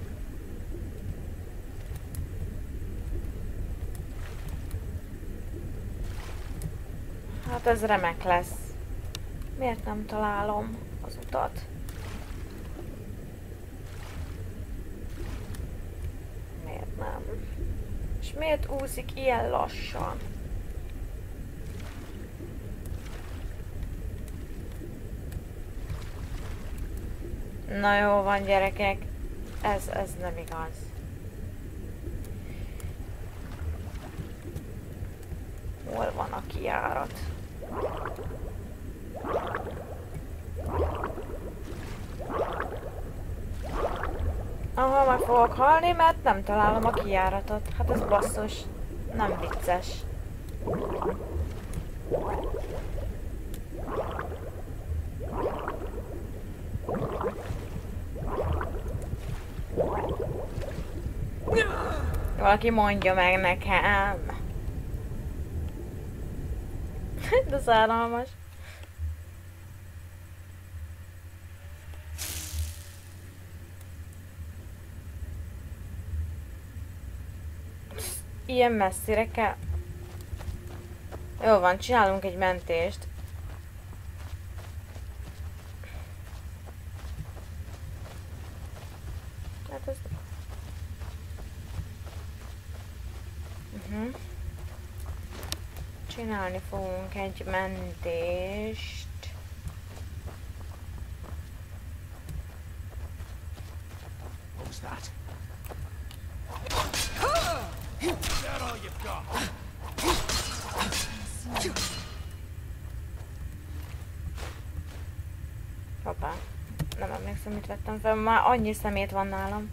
A: Hát ez remek lesz. Miért nem találom az utat? Miért nem? És miért úszik ilyen lassan? Na jó van, gyerekek. Ez, ez nem igaz. Hol van a kijárat? Aha, meg fogok halni, mert nem találom a kijáratot. Hát ez basszus. Nem vicces. Valaki mondja meg nekem. De szánalmas. Ilyen messzire kell. Jó van, csinálunk egy mentést. Hát ez... Uh-huh. Csinálni fogunk egy mentést.
D: What was that? Is that all you've got?
A: Hoppá. Nem emlékszem, mit vettem fel. Már annyi szemét van nálam.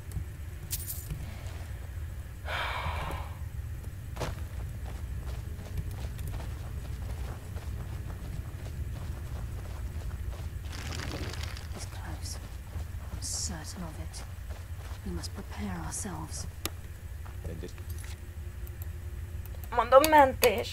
A: Mondom, mentés.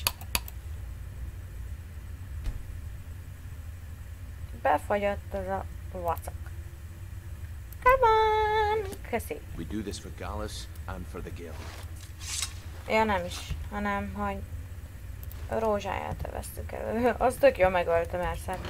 A: Befagyott ez a vacak. Come on! Köszi.
C: We do this for Gallus and for the guild.
A: Ja, nem is, hanem, hogy a rózsáját vesztük elő. Az tök jól megölte Mercet.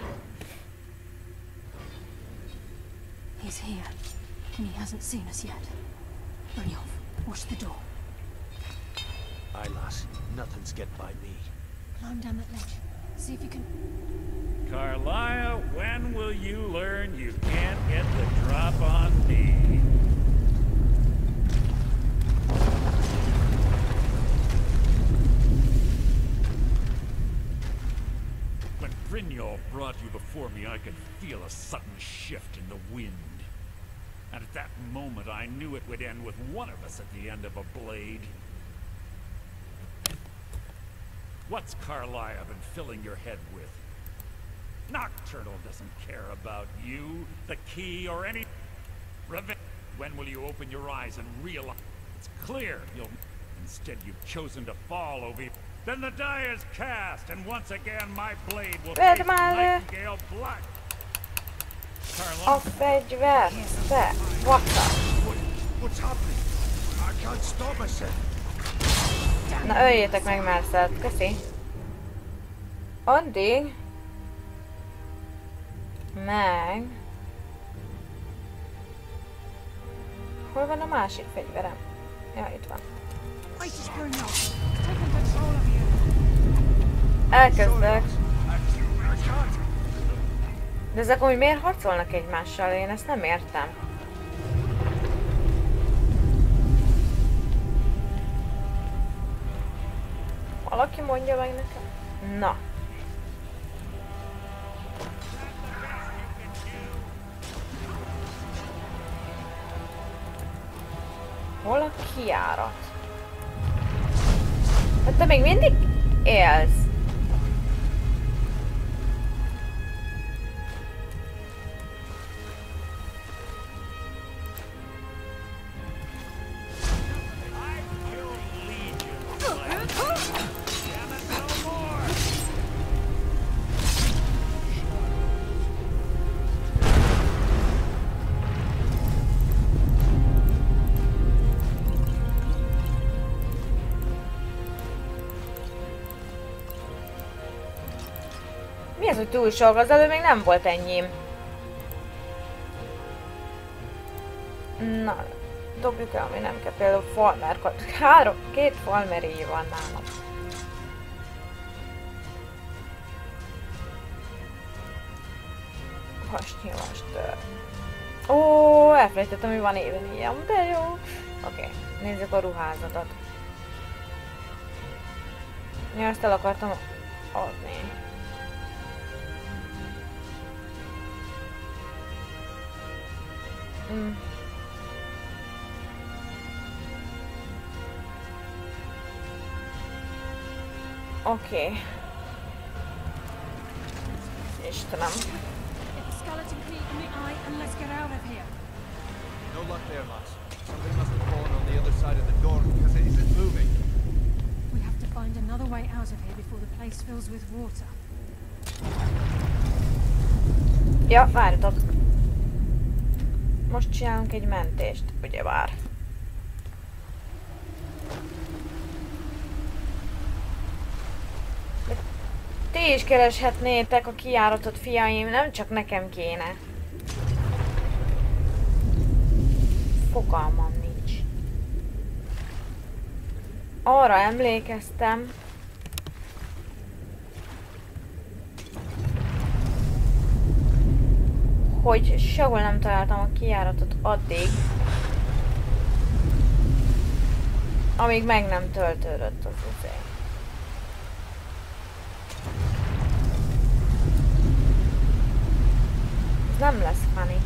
B: He's here, and he hasn't seen us yet. Brynjolf, watch the door.
D: Aye, lass. Nothing's get by me.
B: Climb down that ledge. See if you can...
E: Carlia, when will you learn you can't get the drop on me? Grignol brought you before me, I could feel a sudden shift in the wind. And at that moment, I knew it would end with one of us at the end of a blade. What's Carlisle been filling your head with? Nocturnal doesn't care about you, the key, or any... Revenge. When will you open your eyes and realize it's clear you'll... Instead, you've chosen to fall over... Then the die is cast, and once again my blade will taste Nightingale blood.
A: A fegyver! Te! Vakta!
D: What's happening? I can't stop myself.
A: Na öljétek meg Mercelt, köszi! Addig... Meg... Hol van a másik fegyverem? Ja, itt van. Elkezdek. De ezek úgy miért harcolnak egymással? Én ezt nem értem. Valaki mondja meg nekem? Na. Hol a kijárat? Hát te még mindig élsz. Mi az, hogy túl sok? Az előbb még nem volt ennyim. Na, dobjuk el, ami nem kell. Például falmerkat. Három, két falmeréj van nálam. Hasnyilast tör. Ó, elfelejtettem, hogy van éven ilyen, de jó. Oké, okay, nézzük a ruházatot. Ja, ezt el akartam adni. Mm. Oké. Okay. Istenem.
F: No luck there, Max. Somebody must have fallen on the other side of the door because it isn't moving.
B: We have to find another way out of here before the place fills with water.
A: Ja, várjatok. Most csinálunk egy mentést, ugyebár. De ti is kereshetnétek a kijáratot, fiaim, nem csak nekem kéne. Fogalmam nincs. Arra emlékeztem, hogy sehol nem találtam a kijáratot addig, amíg meg nem töltődött az izé. Ez nem lesz funny.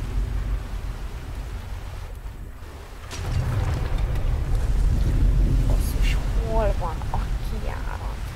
A: Basszus, hol van a kijárat?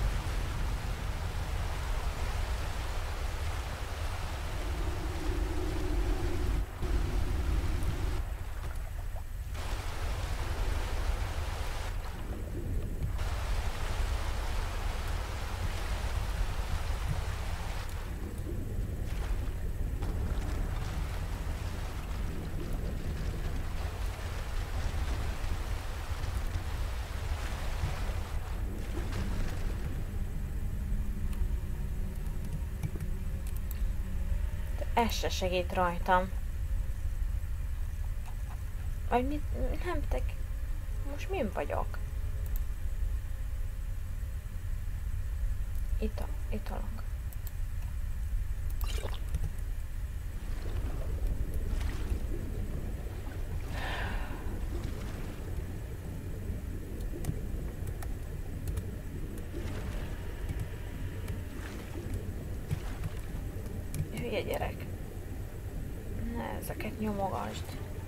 A: Ez se segít rajtam. Vagy mit? Nem, te... Most min vagyok? Ital, italok. Hülye gyerek. Ne ezeket nyomogasd.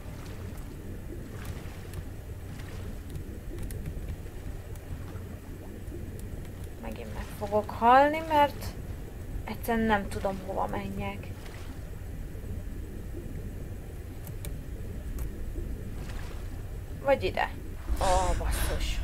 A: Megint meg fogok halni, mert egyszerűen nem tudom, hova menjek. Vagy ide. Ó, oh, basszus.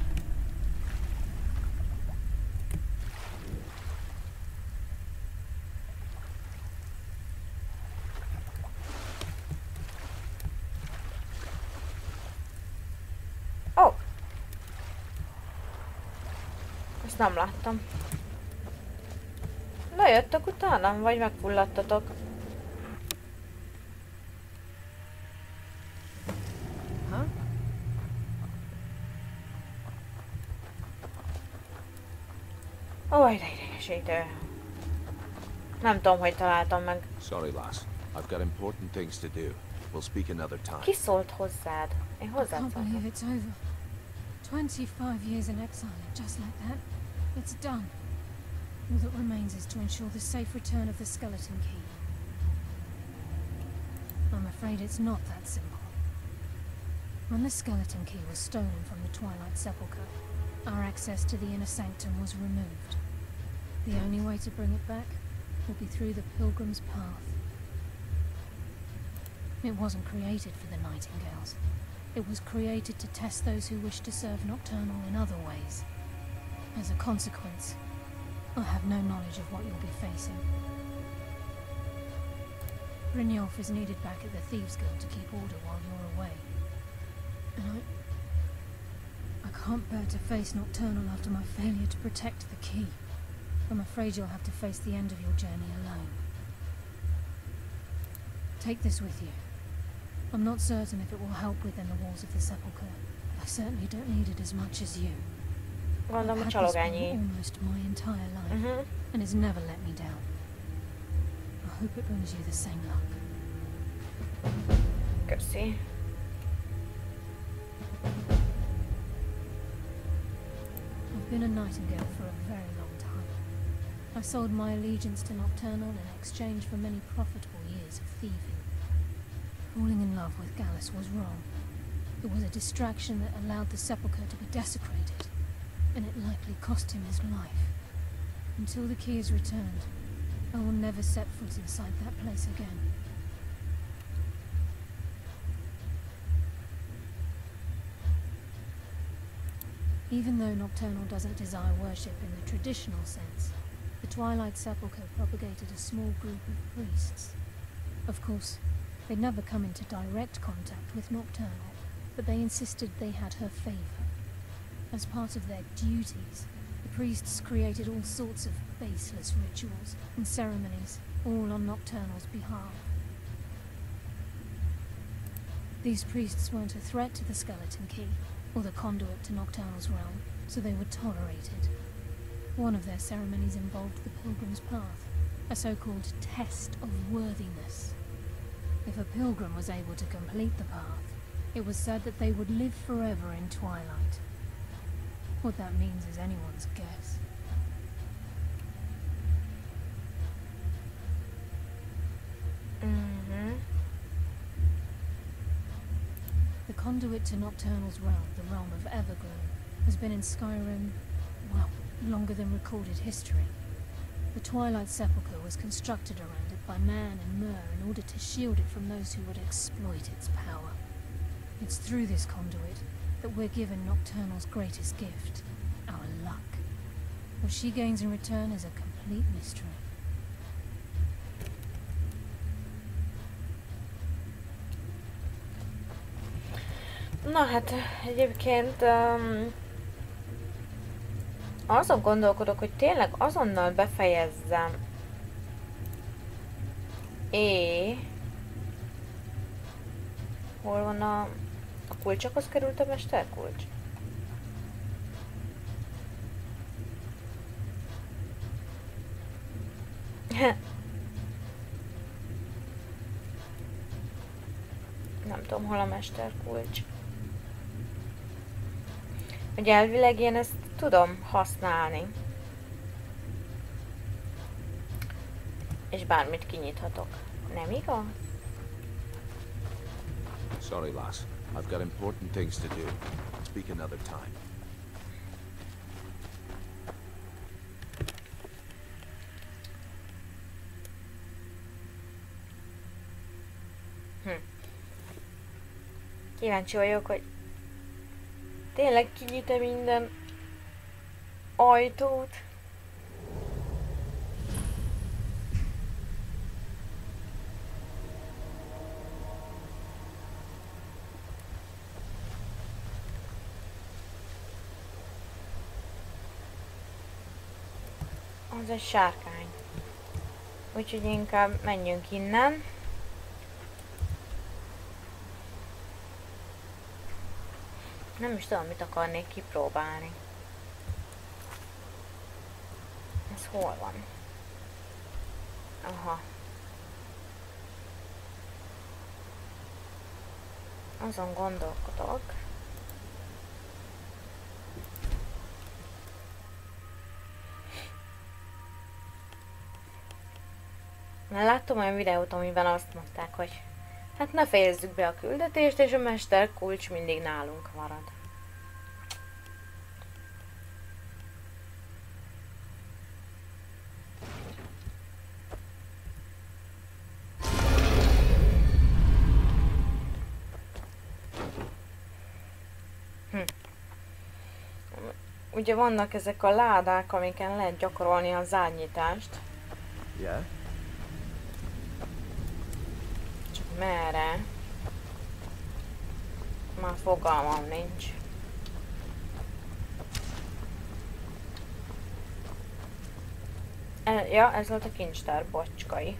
A: Ó. Oh. Ezt nem láttam. Lejöttök utánam, vagy megfulladtatok? Ó, ide idegesítő. Nem tudom, hogy találtam meg.
C: Sorry, lass. I've got important things to do. We'll speak another time.
A: Ki szólt hozzád? Én
B: I
A: hozzád
B: can't
A: szóltam.
B: believe it's over. Twenty-five years in exile, just like that. It's done. All that remains is to ensure the safe return of the skeleton key. I'm afraid it's not that simple. When the skeleton key was stolen from the Twilight Sepulchre, our access to the inner sanctum was removed. The only way to bring it back would be through the Pilgrim's Path. It wasn't created for the Nightingales. It was created to test those who wish to serve Nocturnal in other ways. As a consequence, I have no knowledge of what you'll be facing. Brynjolf is needed back at the Thieves' Guild to keep order while you're away. And I... I can't bear to face Nocturnal after my failure to protect the key. I'm afraid you'll have to face the end of your journey alone. Take this with you. I'm not certain if it will help within the walls of the Sepulchre, but I certainly don't need it as much as you.
A: Gondolom,
B: I've
A: a
B: had this one
A: csalogányi.
B: almost my entire life,
A: Mhm.
B: and it's never let me down. I hope it brings you the same luck.
A: Köszi.
B: I've been a Nightingale for a very long time. I sold my allegiance to Nocturnal in exchange for many profitable years of thieving. Falling in love with Gallus was wrong. It was a distraction that allowed the Sepulchre to be desecrated, and it likely cost him his life. Until the key is returned, I will never set foot inside that place again. Even though Nocturnal doesn't desire worship in the traditional sense, the Twilight Sepulchre propagated a small group of priests. Of course, they'd never come into direct contact with Nocturnal, but they insisted they had her favor. As part of their duties, the priests created all sorts of baseless rituals and ceremonies, all on Nocturnal's behalf. These priests weren't a threat to the Skeleton Key, or the conduit to Nocturnal's realm, so they were tolerated. One of their ceremonies involved the Pilgrim's Path, a so-called test of worthiness. If a pilgrim was able to complete the path, it was said that they would live forever in Twilight. What that means is anyone's guess.
A: Mhm.
B: The conduit to Nocturnal's realm, the realm of Everglow, has been in Skyrim, well, longer than recorded history. The Twilight Sepulchre was constructed around it by Man and Myr in order to shield it from those who would exploit its power. It's through this conduit that we're given Nocturnal's greatest gift, our luck. What she gains in return is a complete mystery.
A: Na hát, egyébként um, azon gondolkodok, hogy tényleg azonnal befejezzem. É. Hol van a... A kulcsokhoz került a mesterkulcs? Nem tudom, hol a mesterkulcs. Hogy elvileg én ezt tudom használni. És És bármit kinyithatok. Nem igaz?
C: Sorry, lass. I've got important things to do. Speak another time.
A: Hm. Kíváncsi vagyok, hogy tényleg kinyit-e minden ajtót? Az egy sárkány. Úgyhogy inkább menjünk innen. Nem is tudom, mit akarnék kipróbálni. Ez hol van? Aha. Azon gondolkodok. Mert láttam olyan videót, amiben azt mondták, hogy hát ne fejezzük be a küldetést, és a mester kulcs mindig nálunk marad. Hm. Ugye vannak ezek a ládák, amiken lehet gyakorolni a zárnyítást.
F: Yeah?
A: Merre? Már fogalmam nincs. E, ja, ez volt a kincstár bocskai.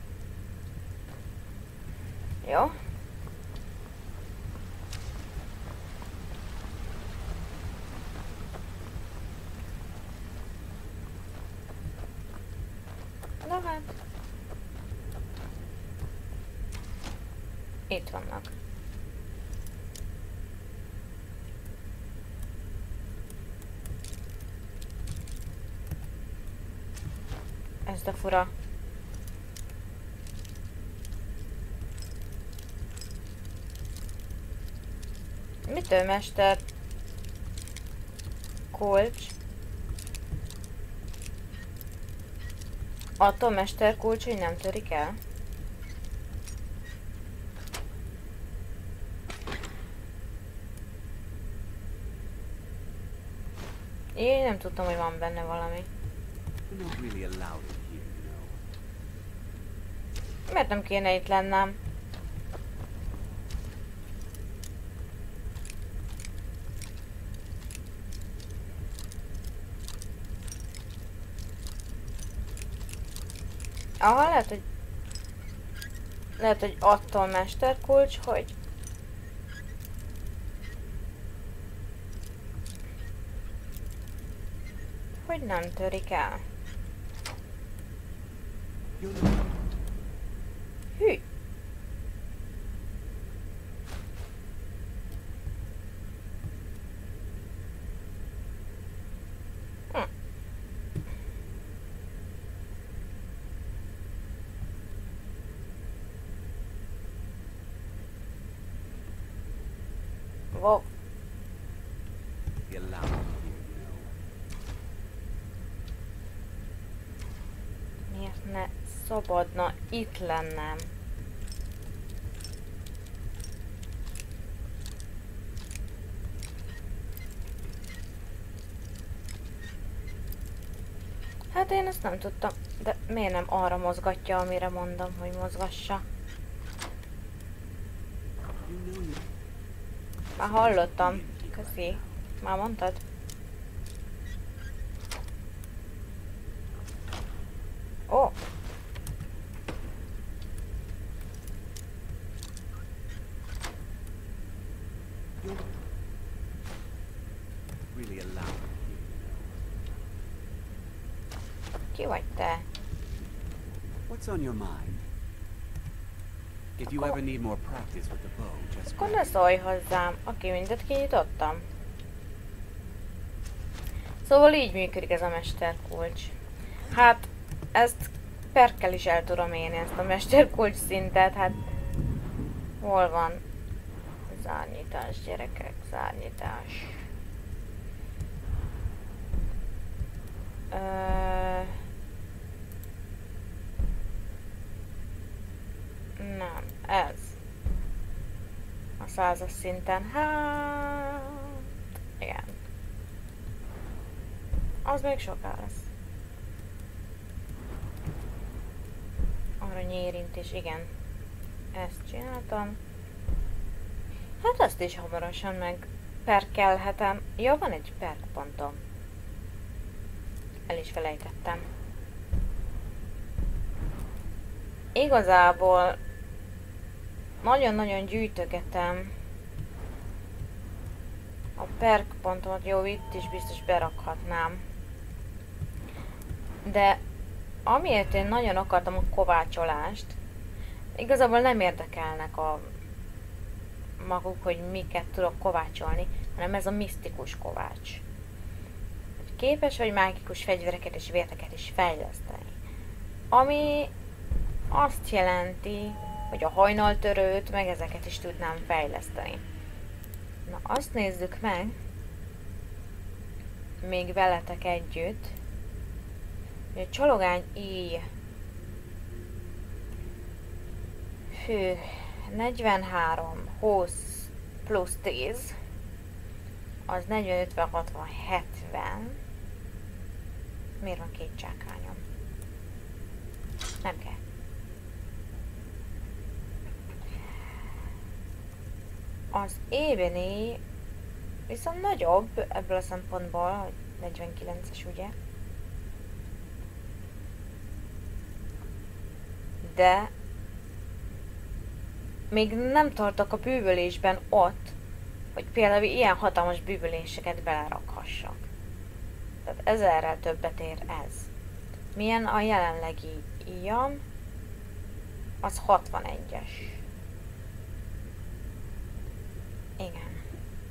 A: Jó. Na hát. Itt vannak. Ez de fura. Mitől, mester? Kulcs. Attól mester kulcs, hogy nem törik el? Én nem tudtam, hogy van benne valami. Miért nem kéne itt lennem? Aha, lehet, hogy... Lehet, hogy attól mesterkulcs, hogy... Hogy nem törik el. Hű. Hm. Wow. Miért ne szabadna itt lennem? Hát én ezt nem tudtam, de miért nem arra mozgatja, amire mondom, hogy mozgassa? Már hallottam. Köszi. Már mondtad? Ó. Oh. Ki vagy te?
G: What's on your mind? If you ever need more practice with the bow, just
A: Akkor ne szólj hozzám, aki mindet kinyitottam. Szóval így működik ez a mesterkulcs. Hát, ezt perkkel is el tudom érni ezt a mesterkulcs szintet, hát hol van? Zárnyítás, gyerekek, zárnyítás. Ö... Nem, ez. A százas szinten, hát... igen. Az még soká lesz. Aranyérintés, igen. Ezt csináltam. Hát azt is hamarosan meg perkelhetem. Ja, van egy perk pontom. El is felejtettem. Igazából nagyon-nagyon gyűjtögetem a perk pontomat. Jó, itt is biztos berakhatnám. De amiért én nagyon akartam a kovácsolást, igazából nem érdekelnek a maguk, hogy miket tudok kovácsolni, hanem ez a misztikus kovács. Képes vagy mágikus fegyvereket és vérteket is fejleszteni. Ami azt jelenti, hogy a hajnaltörőt, meg ezeket is tudnám fejleszteni. Na, azt nézzük meg, még veletek együtt, hogy a csalogány íj. Fő, negyvenhárom, húsz plusz tíz, az negyven, ötven, hatvan, hetven. Miért van két csákányom? Nem kell. Az ébeni viszont nagyobb ebből a szempontból, hogy negyvenkilences, ugye? De még nem tartok a bűvölésben ott, hogy például ilyen hatalmas bűvöléseket belerakhassak. Tehát ezerrel többet ér ez. Milyen a jelenlegi íjam? Az hatvanegyes. Igen.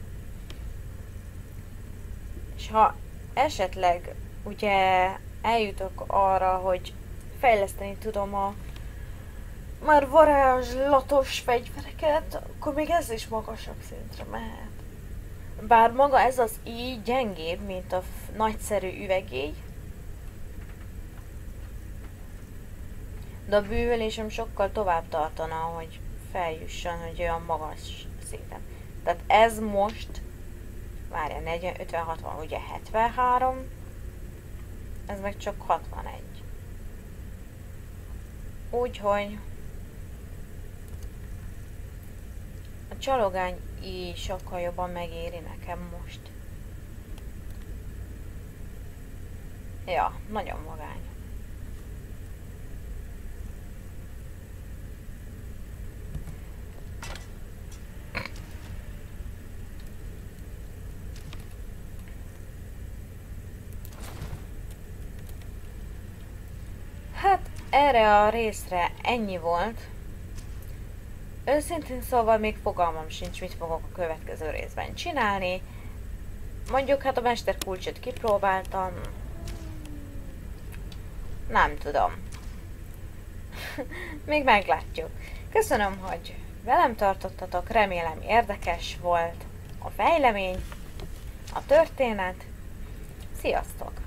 A: És ha esetleg ugye eljutok arra, hogy fejleszteni tudom a már varázslatos fegyvereket, akkor még ez is magasabb szintre mehet. Bár maga ez az íj gyengébb, mint a nagyszerű üvegély, de a bűvölésem sokkal tovább tartana, hogy feljusson, hogy olyan magas szinten. Tehát ez most, várja, negyven, ötven, hatvan, ugye hetvenhárom, ez meg csak hatvanegy. Úgyhogy a csalogány így sokkal jobban megéri nekem most. Ja, nagyon magány. Hát erre a részre ennyi volt. Őszintén szóval még fogalmam sincs, mit fogok a következő részben csinálni. Mondjuk hát a mesterkulcsot kipróbáltam. Nem tudom. Még meglátjuk. Köszönöm, hogy velem tartottatok, remélem érdekes volt a fejlemény, a történet. Sziasztok!